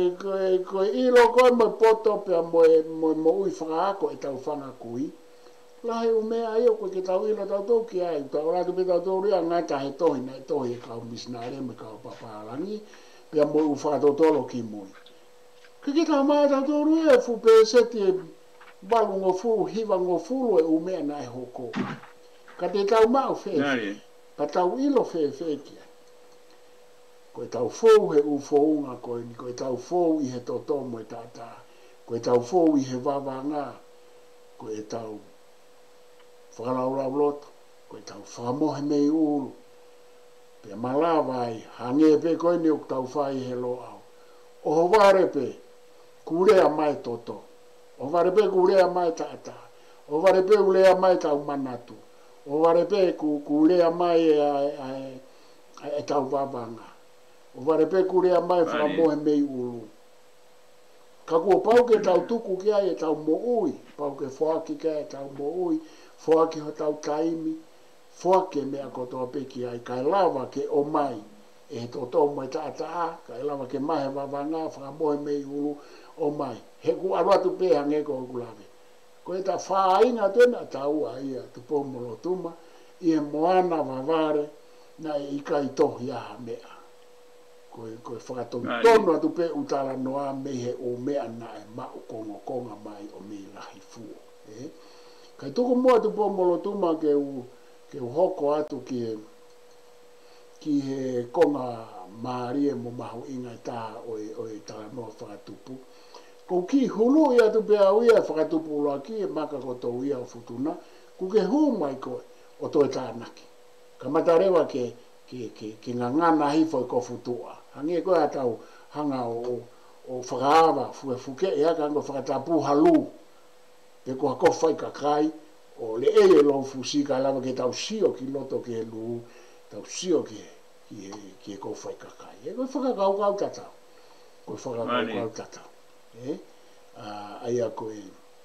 Koe ilo koe mo poto pe mo ui whakaako e tau whanga kui. lahe o mea ai o koe ke tau ila tau tau ki ai, tau ratu pe tau tau ria ngata he tohi, na he tohi e kau misnare me kau paparangi, pia moi u whakatotolo ki moi. Ke tau maa tau tau ria e fu pe seti e balu ngo fulu, hiva ngo fulu e u mea na e hoko. Ka te tau maa o fefe, pa tau ilo fefe kia. Koe tau fou he u founga koe ni, koe tau fou i he totomo e tata, koe tau fou i he vavanga, koe tau whakaraulau loto, koe tau whakamohe mei ulu, pe malawa ai, hange pe koe ni o tau whai he lo au. O ho ware pe, kurea mai toto, o ware pe kurea mai tata, o ware pe ulea mai tau manatu, o ware pe kurea mai e tau vavanga, o ware pe kurea mai whakamohe mei ulu. Ka kua pau ke tau tuku kia e tau mo ui, pau ke whaaki kia e tau mo ui, whaaki ho tau taimi, whaaki mea kotoa peki ai, kai lava ke o mai, e he toto mo e tata, kai lava ke mahe wawanga, whakamohe mei ulu, o mai. He ku aruatu peha ngeko o kulave. Ko e ta whaainga tena tau a ia, tu pomolo tuma, i he moana waware, na e ika i tohi aha mea. Ko e whakatono atu pe utala noa me he o mea na e mau konga mai o me lahi fuo. Kai tuku mua tu pomolo tuma ke u hoko atu ki he konga maarie mo mahu inga taha o e tala noa whakatupu. Ko ki hulu ia tu pe au ia whakatupu loa ki e maka koto ia o futuna, ku ke hu mai koe o toi tānaki. Ka matarewa ke ngangana hifo i ko futua. Hangi koe atau hanga o whakaawa fuke ea kango whakatapu halu. Pe ko hako whai kakai o le e lo fusika lava ke tau sio ki loto ke lu, tau sio ki e ko whai kakai. E koe whakakau tatau. Koe whakakau tatau. Aia koe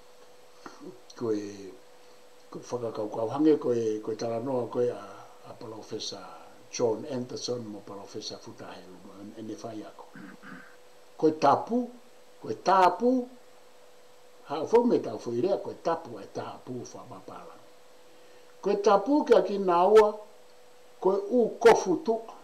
whakakau hange koe talanoa koe a Professor John Anderson mo Professor Futahelu ene whai ako. Koe tapu, ha fo me tau fuirea koe tapu e tapu whamapala. Koe tapu kia ki naua, koe u kofu tua.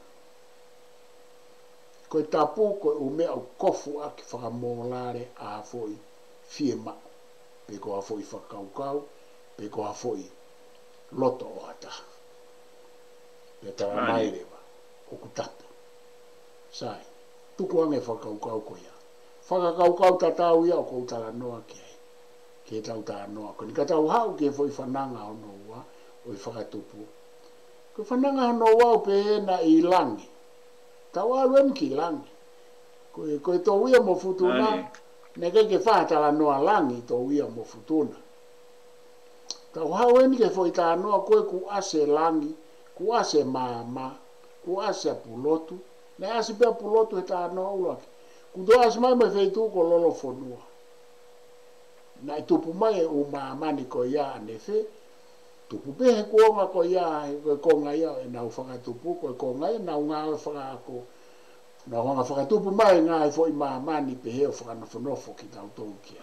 Koe tapu koe u mea u kofu aki whakamolare a foi fie ma. Pe ko a foi whakaukau, pe ko a foi loto o hata. Pe tara mairewa, o ku tapu. Sai, tuku ange whakaukau ko ia. Whakakaukau tatau ia o kou tala noa ki ai. Ke tau tā noa. Ko ni ka tau hau ke foi whananga o noa, o i whakatupu. Ko whananga o noa o pe na i langi. Tau aluen ki langi. Ko e tō ia mo futuna, ne ke whātala noa langi tō ia mo futuna. Tau hau eni ke foi tā noa koe ku ase langi, ku ase māma, ku ase pulotu, ne ase pia pulotu he tā noa ulaki. Ku tō ase mai mai feitu ko lolo fonua. Na i tupu mai e u māmani ko ia ane fe, tupu pehe kuonga ko ia, ko konga ia e nau whakatupu, ko konga ia nau ngā whakako. Nau hanga whakatupu mai ngā e foi māmani pehe o whakanofo ki tau tōu kia.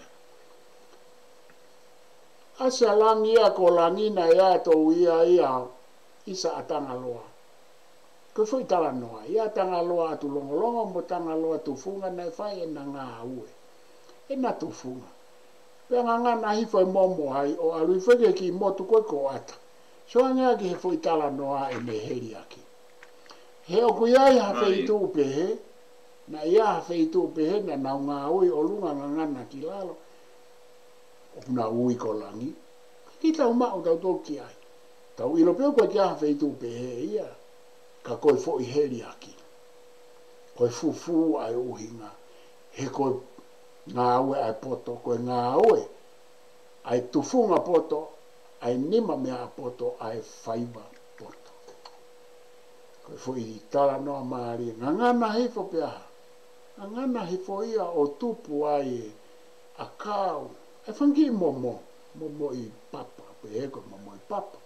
Asa langi ia ko langina ia tōu ia isa atanga loa. Ko foi tala noa, ia tanga loa atu longolongo mo tanga loa tufunga na e whai e na ngā ue. E na tufunga. Pea ngana hifo e momo hai o alui wheke ki motu koe ko ata. So anga ki he foi tala noa e me heri aki. He oku iai hawhe i tū pehe, na ia hawhe i tū pehe na nau ngā ui o lunga ngana ki lalo. O na ui ko langi. Ki tau mao tau tō ki ai. Tau ilo peo koe ki hawhe i tū pehe ia. Ka koe fo i heri aki. Koe fufu ai uhinga. He koe ngā ue ai poto, koe ngā ue ai tufunga poto, ai nima mea poto, ai whaiba poto. Koe fo i tala noa maari, ngana hifo pia, ngana hifo ia o tupu ai a kau, e whangi momo i papa, pe eko momo i papa.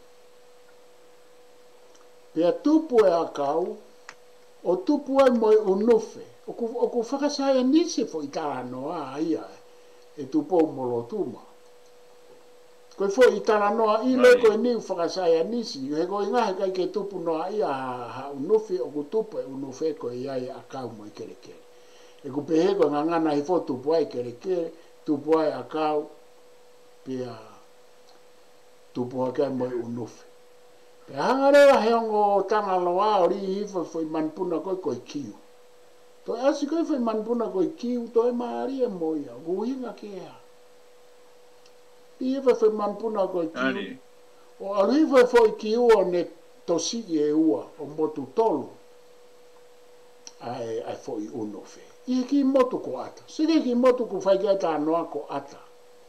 Pea tupu e a kau, o tupu ai moi unufe, o ku whakasaya nisi fo i tala noa ia, e tupo molo tuma. Koe fo I tala noa I le koe niu whakasaya nisi. He koe ngahe kai ke tupu noa ia ha unufi o ku tupu e unufe koe iai a kau mo I kere kere. E ku pehe koe ngangana hi fo tupu ai kere kere, tupu ai a kau, pia tupu ai kai mo I unufe. Pe hangarewa he ongo tanga loa o ri hifo foi manpuna koe koe kiu. To asi koe foi manpuna koe kiu, to e maari e moia, guhinga ke ea. Ie foi manpuna koe kiu. O alifo foi kiu o ne tosi e ua, o motu tolu. Ai foi unofe. Ie ki motu ko ata. Sige ki motu ko fai kia ta noa ko ata.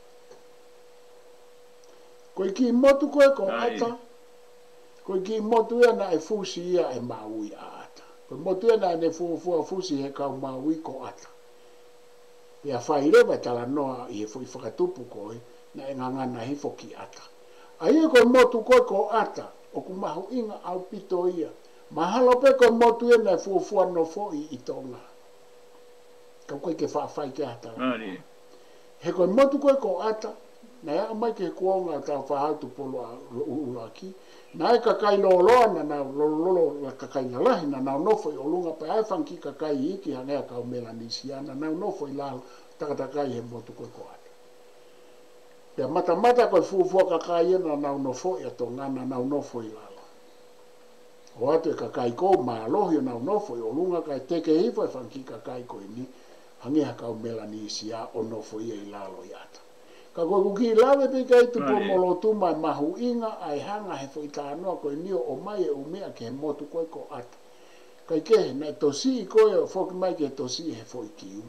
Koe ki motu koe ko ata. Koe ki motu ia na e fusi ia e maui a ata. Koe motu ia na e fuafua fusi he kau maui ko ata. Pea fai rewa tala noa i e foi whakatupu koe na e ngangana hifo ki ata. Aie koe motu koe ko ata o ku mahu inga au pito ia. Mahalo pe koe motu ia na e fuafua no fo I tonga. Kau koe ke whaafai ke ata. He koe motu koe ko ata na ea mai ke kuonga tau whahautu polo a uaki. Na e kakai loloa na na lolo la kakai ngalahi na na nofo I olunga pa ai whanki kakai iki hangea kau melanisiana na nofo I lalo takatakai he motu koe ko ata. Pea mata koe fuafua kakai ena na nofo I atongana na nofo I lalo. O atu e kakai kou maalohi na nofo I olunga kai teke hifo e whanki kakai koe ni hangea kau melanisia o nofo I lalo I ata. Ka koe kuki lawe pe kai tu po molo tu mai mahu inga ai hanga he fo ita anoa koe nio o mai e umea ke he motu koe ko ata. Kai ke na tosi I koe o foki mai ke tosi he fo I kiu.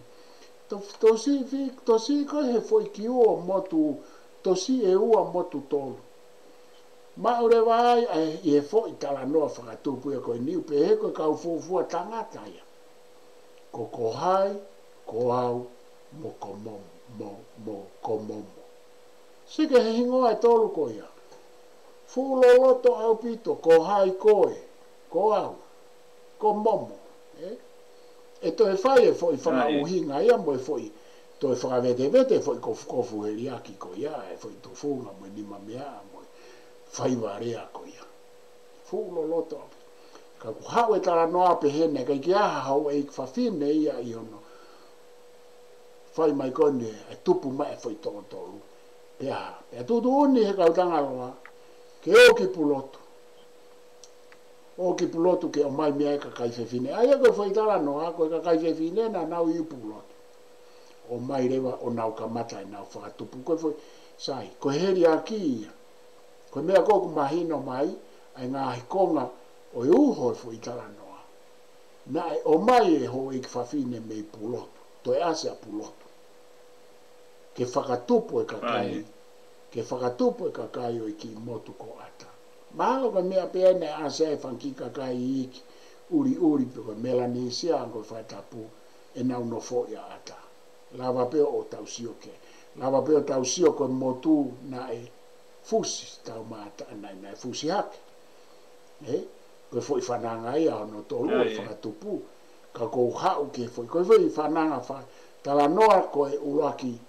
Tosi koe he fo I kiu o motu tosi e ua motu tolu. Ma ure vai ai I he fo I tala noa whakatupu e koe niu pe he koe kau fuafua tangata ia. Ko kohai, ko au, mo komomo. Sike he hingoa e tolu ko ia. Fuloloto au pito, ko hai koe, ko au, ko momo. E to e whai e fo I whanga uhinga ia mo e fo I to e whakavete fo I kofu he riaki ko ia, e fo I tofunga mo I nima mea mo I whaiwarea ko ia. Fuloloto au pito. Ka ku hau e tala noa pe hene, kai ki aha hau e whawhine ia I ono. Whai mai kone, e tupu mai e fo I tolu. Pea tutu uni he kautanga loa, ke oki pulotu. Oki pulotu ke o mai mea e kakai whewhine. Aia koe fo I tala noa, koe kakai whewhine na nau I pulotu. O mai rewa o nau kamata e nau whakatupu. Koe fo sai, koe heri a ki ia. Koe mea koku mahino mai, ai ngā hikonga o I uho e fo I tala noa. Na e o mai e ho I whawhine me I pulotu. To e ase a pulotu. Ke whakatupu e kakai. Ke whakatupu e kakai o I ki motu ko ata. Mahalo ka mea pēne ne ase e whanki kakai I iki. Uri pe koe melanisia an koe whaitapu e nau no fo ia ata. Lava peo o tausio ke. Lava peo tausio koe motu na e fusi tau maata na e fusi hake. Koe fo I whananga ia ono tolu e whakatupu. Ka kou hau ke fo I koe fo I whananga wha. Tala noa koe ulaki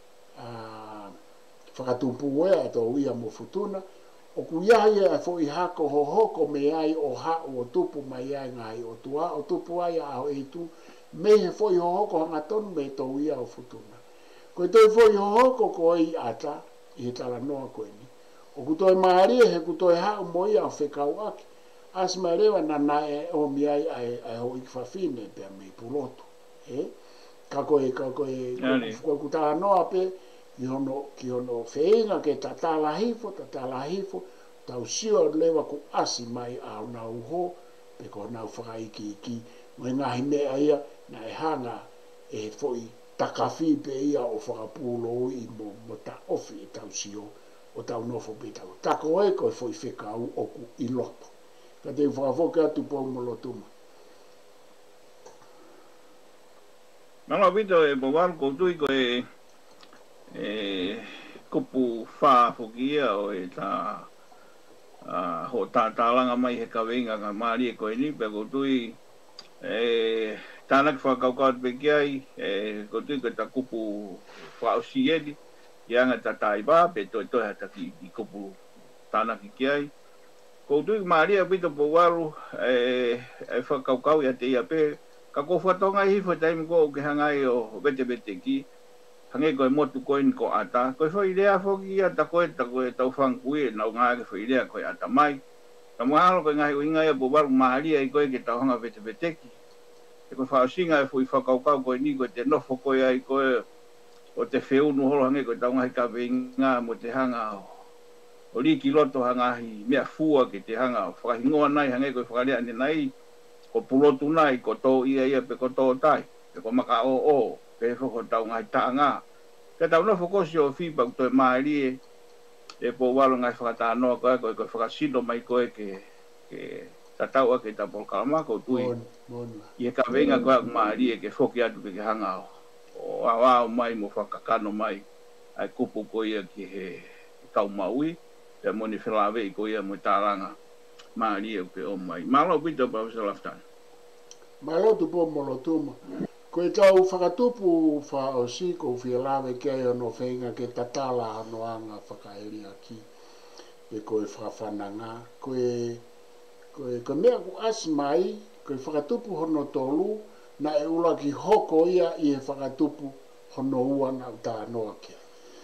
whakatupu ea to uia mo futuna. O ku iahi e fo I hako ho hoko me ai o hao o tupu mai ai ngai o tua. O tupu ai a o eitu. Me he fo I ho hoko hanga tonu me to uia o futuna. Koe toi fo I ho hoko ko I ata. I he tala noa koe ni. O ku toi maari he ku toi hao mo ia o whekau aki. Asma rewa na e o mi ai ho I kwhawhine pia me I pulotu. Ka koe ku tala noa pe. Ki hono wheinga ke ta tala hifo, tau sio lewa ku asi mai au nau ho, pe ko nau whakaiki ki, mo ngahi mea ia, na e hanga e foi takawhi pe ia o whakapulo I mo ta ofi e tau sio, o tau nofo pe tau. Tako e koe foi whekau oku I loto. Ka te whakafoke atu pou mo lotuma. Nanga pito e powaru koutui koe kupu wha whukia o e tā ho tālanga mai he kawenga ka maari e koe ni pe koutui tānak whakaukau pe kiai koutui koe tā kupu wha o siedi ia nga tatai ba pe to hata ki kupu tana ki kiai ko tu maria pito po waru fa kau ia te ia pe ka ko fatonga hi fa taim ko ke hanga o bete ki hange ko mo tu ko in ko ata ko fa idea fo ki ata ko tau fang kui na nga ke fa idea ko ata mai ka mo halo ko ngai winga ia po waru maria i ko ke tau hanga bete ki e ko fa singa fo i fa kau ko ni ko te no fo ko ia ko o te feu no holo hange ko tau ngai ka vinga mo te hanga o li ki loto hanga hi mea fua ki te hanga whakahingoa nai hange koe whakalea ane nai ko pulotu nai ko tō ia pe ko tō tai pe ko maka o pe whako tau ngai taanga ke tau no whakosi o whipa ko toi maari e po walo ngai whakatanoa koe koe whakasino mai koe ke tatau a ke ta polkalama ko tui i e ka venga koe maari ke whoki atu ke hanga o awao mai mo whakakano mai ai kupu koe ia ki he kau maui te moni whilawe i ko ia mo taranga maari e pe o mai. Malo pito pa usa laftan. Malo tu po molo tuma. Ko e tau whakatupu wha o si ko whilawe ke ai ono whenga ke tatala ano anga whakaeri aki. E ko e whawhananga. Ko e mea ku as mai, ko e whakatupu hono tolu, na e ula ki hoko ia i e whakatupu hono ua na uta anoa kia.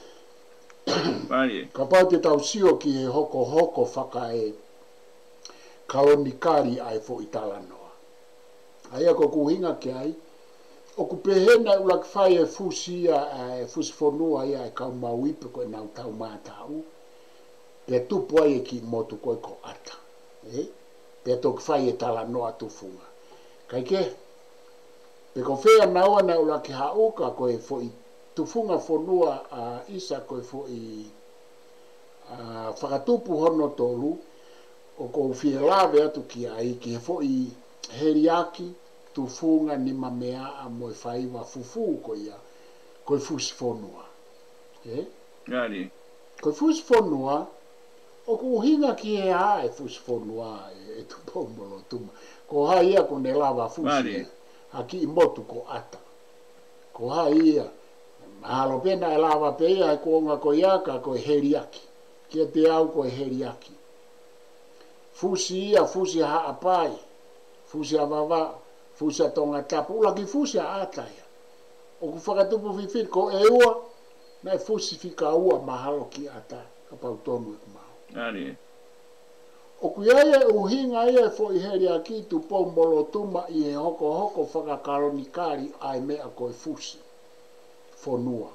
Ka pau te tau sio ki he hoko whaka e kalonikari ai fo i talanoa. Aia ko kuhinga ki ai, o ku pehena ula ki whai e fusia e fusifonua ia e kau mauipe koe nau tau mātau, pe tupu ai e ki motu koe ko ata. Pe to ki whai e talanoa tufunga. Kai ke, pe ko whea naua na ula ki hauka koe fo i tufunga fonua isa koe fo i whakatupu hono tolu o ko whielawe atu ki ai ki he fo i heriaki tufunga ni mamea a moe whaiwa fufu ko ia koe fusi fonua. Ngari. Koe fusi fonua o ko hinga ki he a e fusi fonua e tupomolo tuma. Ko ha ia ko ne lava fusi a ki imotu ko ata. Ko ha ia mahalo pena e lava pe ia e kuonga ko iaka ko e heriaki. Kia te au ko e heriaki. Fusi ia, fusi ha apai. Fusi a wawa, fusi a tonga tapu. Ula ki fusi a ataia. O ku whakatupu whiwhiri ko e ua, na e fusi whika ua mahalo ki ata. Ka pau tonu e kumau. Ari. O ku iaia uhinga ia e fo i heriaki tu pou molo tuma i e hoko whakakalonikari ai mea ko e fusi. Fonua.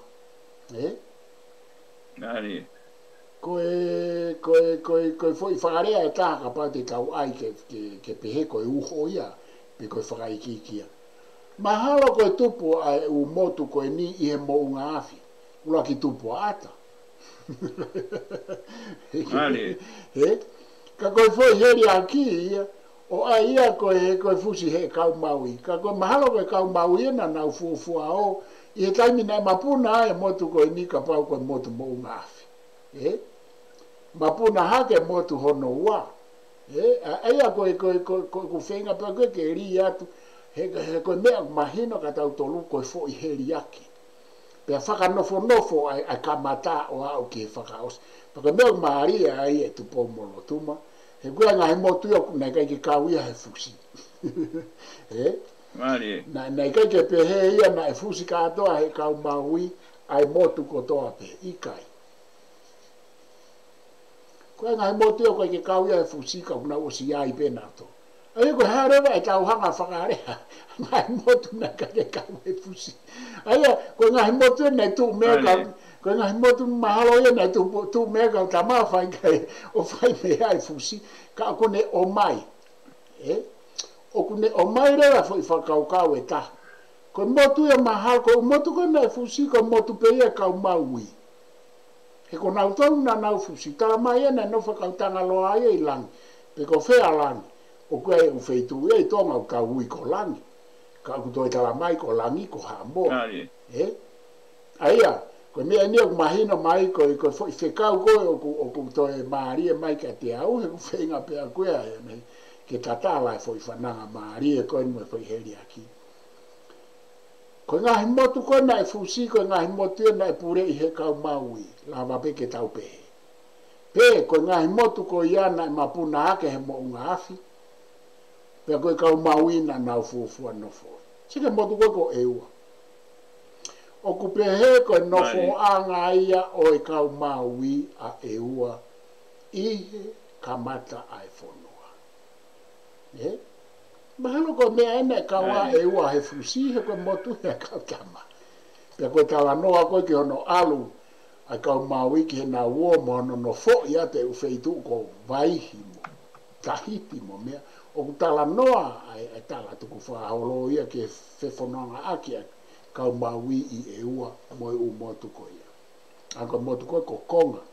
Ngari. Koe foi whakarea e tāka pau te tau ai ke pehe koe uho ia, pe koe whakaikikia. Mahalo koe tupu ai u motu koe ni i he mo unga afi, ula ki tupu ata. Ka koe foi heri aki ia, o ai ia koe fusi he kau maui. Ka koe mahalo koe kau maui ena nau fuafua o, i he taimi nai mapuna ai motu koe ni ka pau koe motu mo unga afi. Mapuna hake motu hono ua. Aia koe whenga pa koe ke ri atu. He koe mea mahino ka tau tolu koe fo i heri aki. Pea whakanofo ai kamata o au ki he whakaos. Paka mea maharia ai e tupo molo tuma. He koe ngahi motu ia nei kai ke kau ia he fusi. Nei kai ke pehe ia na e fusi katoa he kau maui ai motu kotoa pe ikai. Koe ngai motu ia koe ke kau ia he fusi ka kuna osi ai pena to. Ai koe harewa e tau hanga whakarea. Ngai motu na kai ke kau he fusi. Aia koe ngai motu nei tu mea ka. Koe ngai motu mahalo ia nei tu mea ka tamaa whai kai o whai mea ai fusi. Ka kone o mai. O kune o mai rea fo i whakaukau e ta. Koe motu ia mahalo koe motu koe nei fusi koe motu pe ia kau maui. He ko nau tonu na nau fusi. Tala mai ena no whakautanga loa ia i langi. Pe ko whea langi. O koe e uwheitu ia i tonga u kau ui ko langi. Ka ku toi tala mai ko langi ko hamoa. Aia, koe mea nia ku mahino mai koe i whekau koe o ku toi maarie mai ka te au. He ku whenga pea koe aia nei. Ke tatala e fo i whananga maarie koe nue fo i heri aki. Ko ngahi motu ko na e fusi ko ngahi motu na e pure i he kau maui la va pe ke tau pe. Pe ko ngahi motu ko ia na e mapuna ake he mo unga afi. Pe ko kau maui na na fufu no fo. Sike motu ko eua. O ku pe he ko no fo anga ia o e kau maui a eua i he kamata ai fonua. Eh? Mahalo ko mea ene kawa e ua he fusi he koe motu he kau tama. Pea koe tawa noa koe ki hono alu a kau maui ki he na ua mo hono no fo ia te ufeitu ko vaihi mo, tahiti mo mea. O ku tala noa ai tala tuku whaholo ia ki he whewhanonga aki a kau maui i e ua mo e u motu ko ia. Anko motu koe ko konga,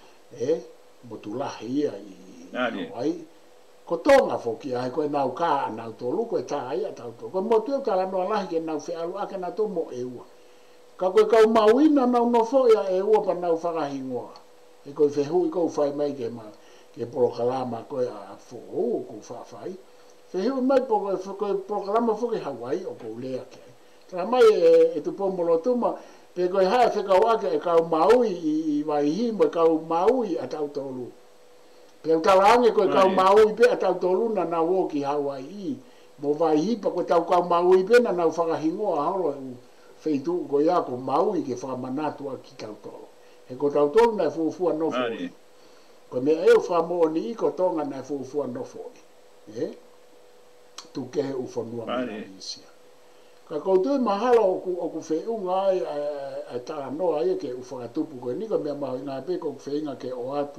motu lahi ia i ai. Ko tonga foki ai koe nau ka nau tolu koe tā ia tau tolu. Koe motu e tala noa lahi ke nau whealu ake na tomo e ua. Ka koe kau mauina nau no fo ia e ua pa nau whakahi ngoa. E koe whehu i kou whai mai ke polokalama koe a fōu kou whawhai. Whehu mai po koe polokalama foki Hawaii o kou lea ke. Tala mai e tu pomolo tuma pe koe hae whekau ake e kau maui i waihi mo kau maui a tau tolu. Pea talange koe kau maui pe a tau toluna na woki Hawaii. Mo vai hipa koe tau kau maui pe na nau whakahingoa holo e feitu ko ia ko maui ke whamanatu a ki tau tolo. He ko tau tolu na fufua nofo i. Ko mea eo whamoni i ko tonga na fufua nofo i. Tu kehe ufonua mea isia. Ka koutu mahalo o ku wheunga ai tala noa ia ke ufakatupu koe niko mea maho inga pe ko wheinga ke o atu.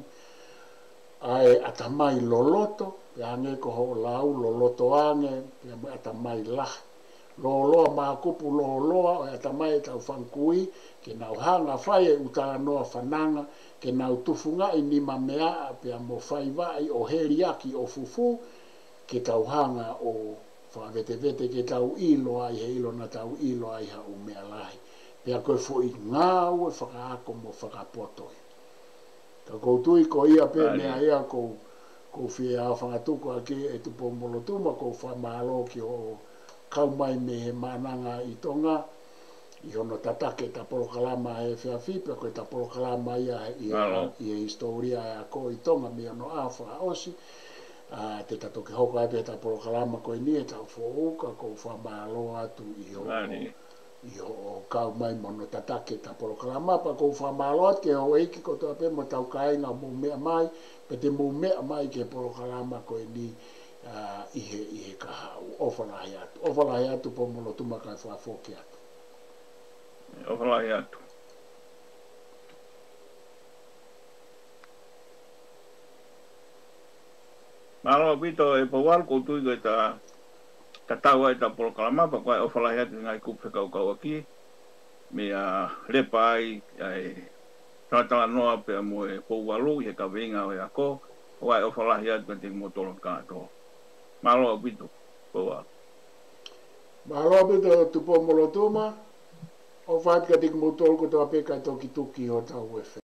Ai atamai loloto, pe ange ko ho lau loloto ange, pe atamai lah. Loloa makupu loloa, o atamai tau whankui, ke nau hanga whai e utala noa whananga, ke nau tufunga i nima mea, pe mo whai vai o heriaki o fufu, ke tau hanga o whawete ke tau ilo ai, he ilo na tau ilo ai ha o mea lahi. Pe a koe fo i ngau e whakaako mo whakapotoi. Ka koutui ko ia pe mea ia ko whia whangatuko ake e tupo molotuma ko whamalo ki o kaumai me he mananga i tonga i hono tatake ta polokalama e whiawhipa ko ta polokalama ia i e historia e a ko i tonga me hono a whaosi te tatoke hoko ai pe ta polokalama ko i ni e tau whouka ko whamalo atu i o kau mai mono tatake ta polokalama pa ko whamaloat ke o eiki ko toa pe mo tau kainga mo mea mai pe te mo mea mai ke polokalama ko ni ihe kahau ofalahi atu po mono tumakai whafoki atu ofalahi atu malo pito e pawal ko tui ko ta tau ai ta polokalama pa koe ofalahi atu ngai kupe kau aki me a lepa ai tala noa pe mo e pouwalu he ka vinga o ako o ai ofalahi atu te motolo kato malo pito pawal malo pito tupo molotuma o fat ka tik motolo ko to apeka toki tuki o tau wefe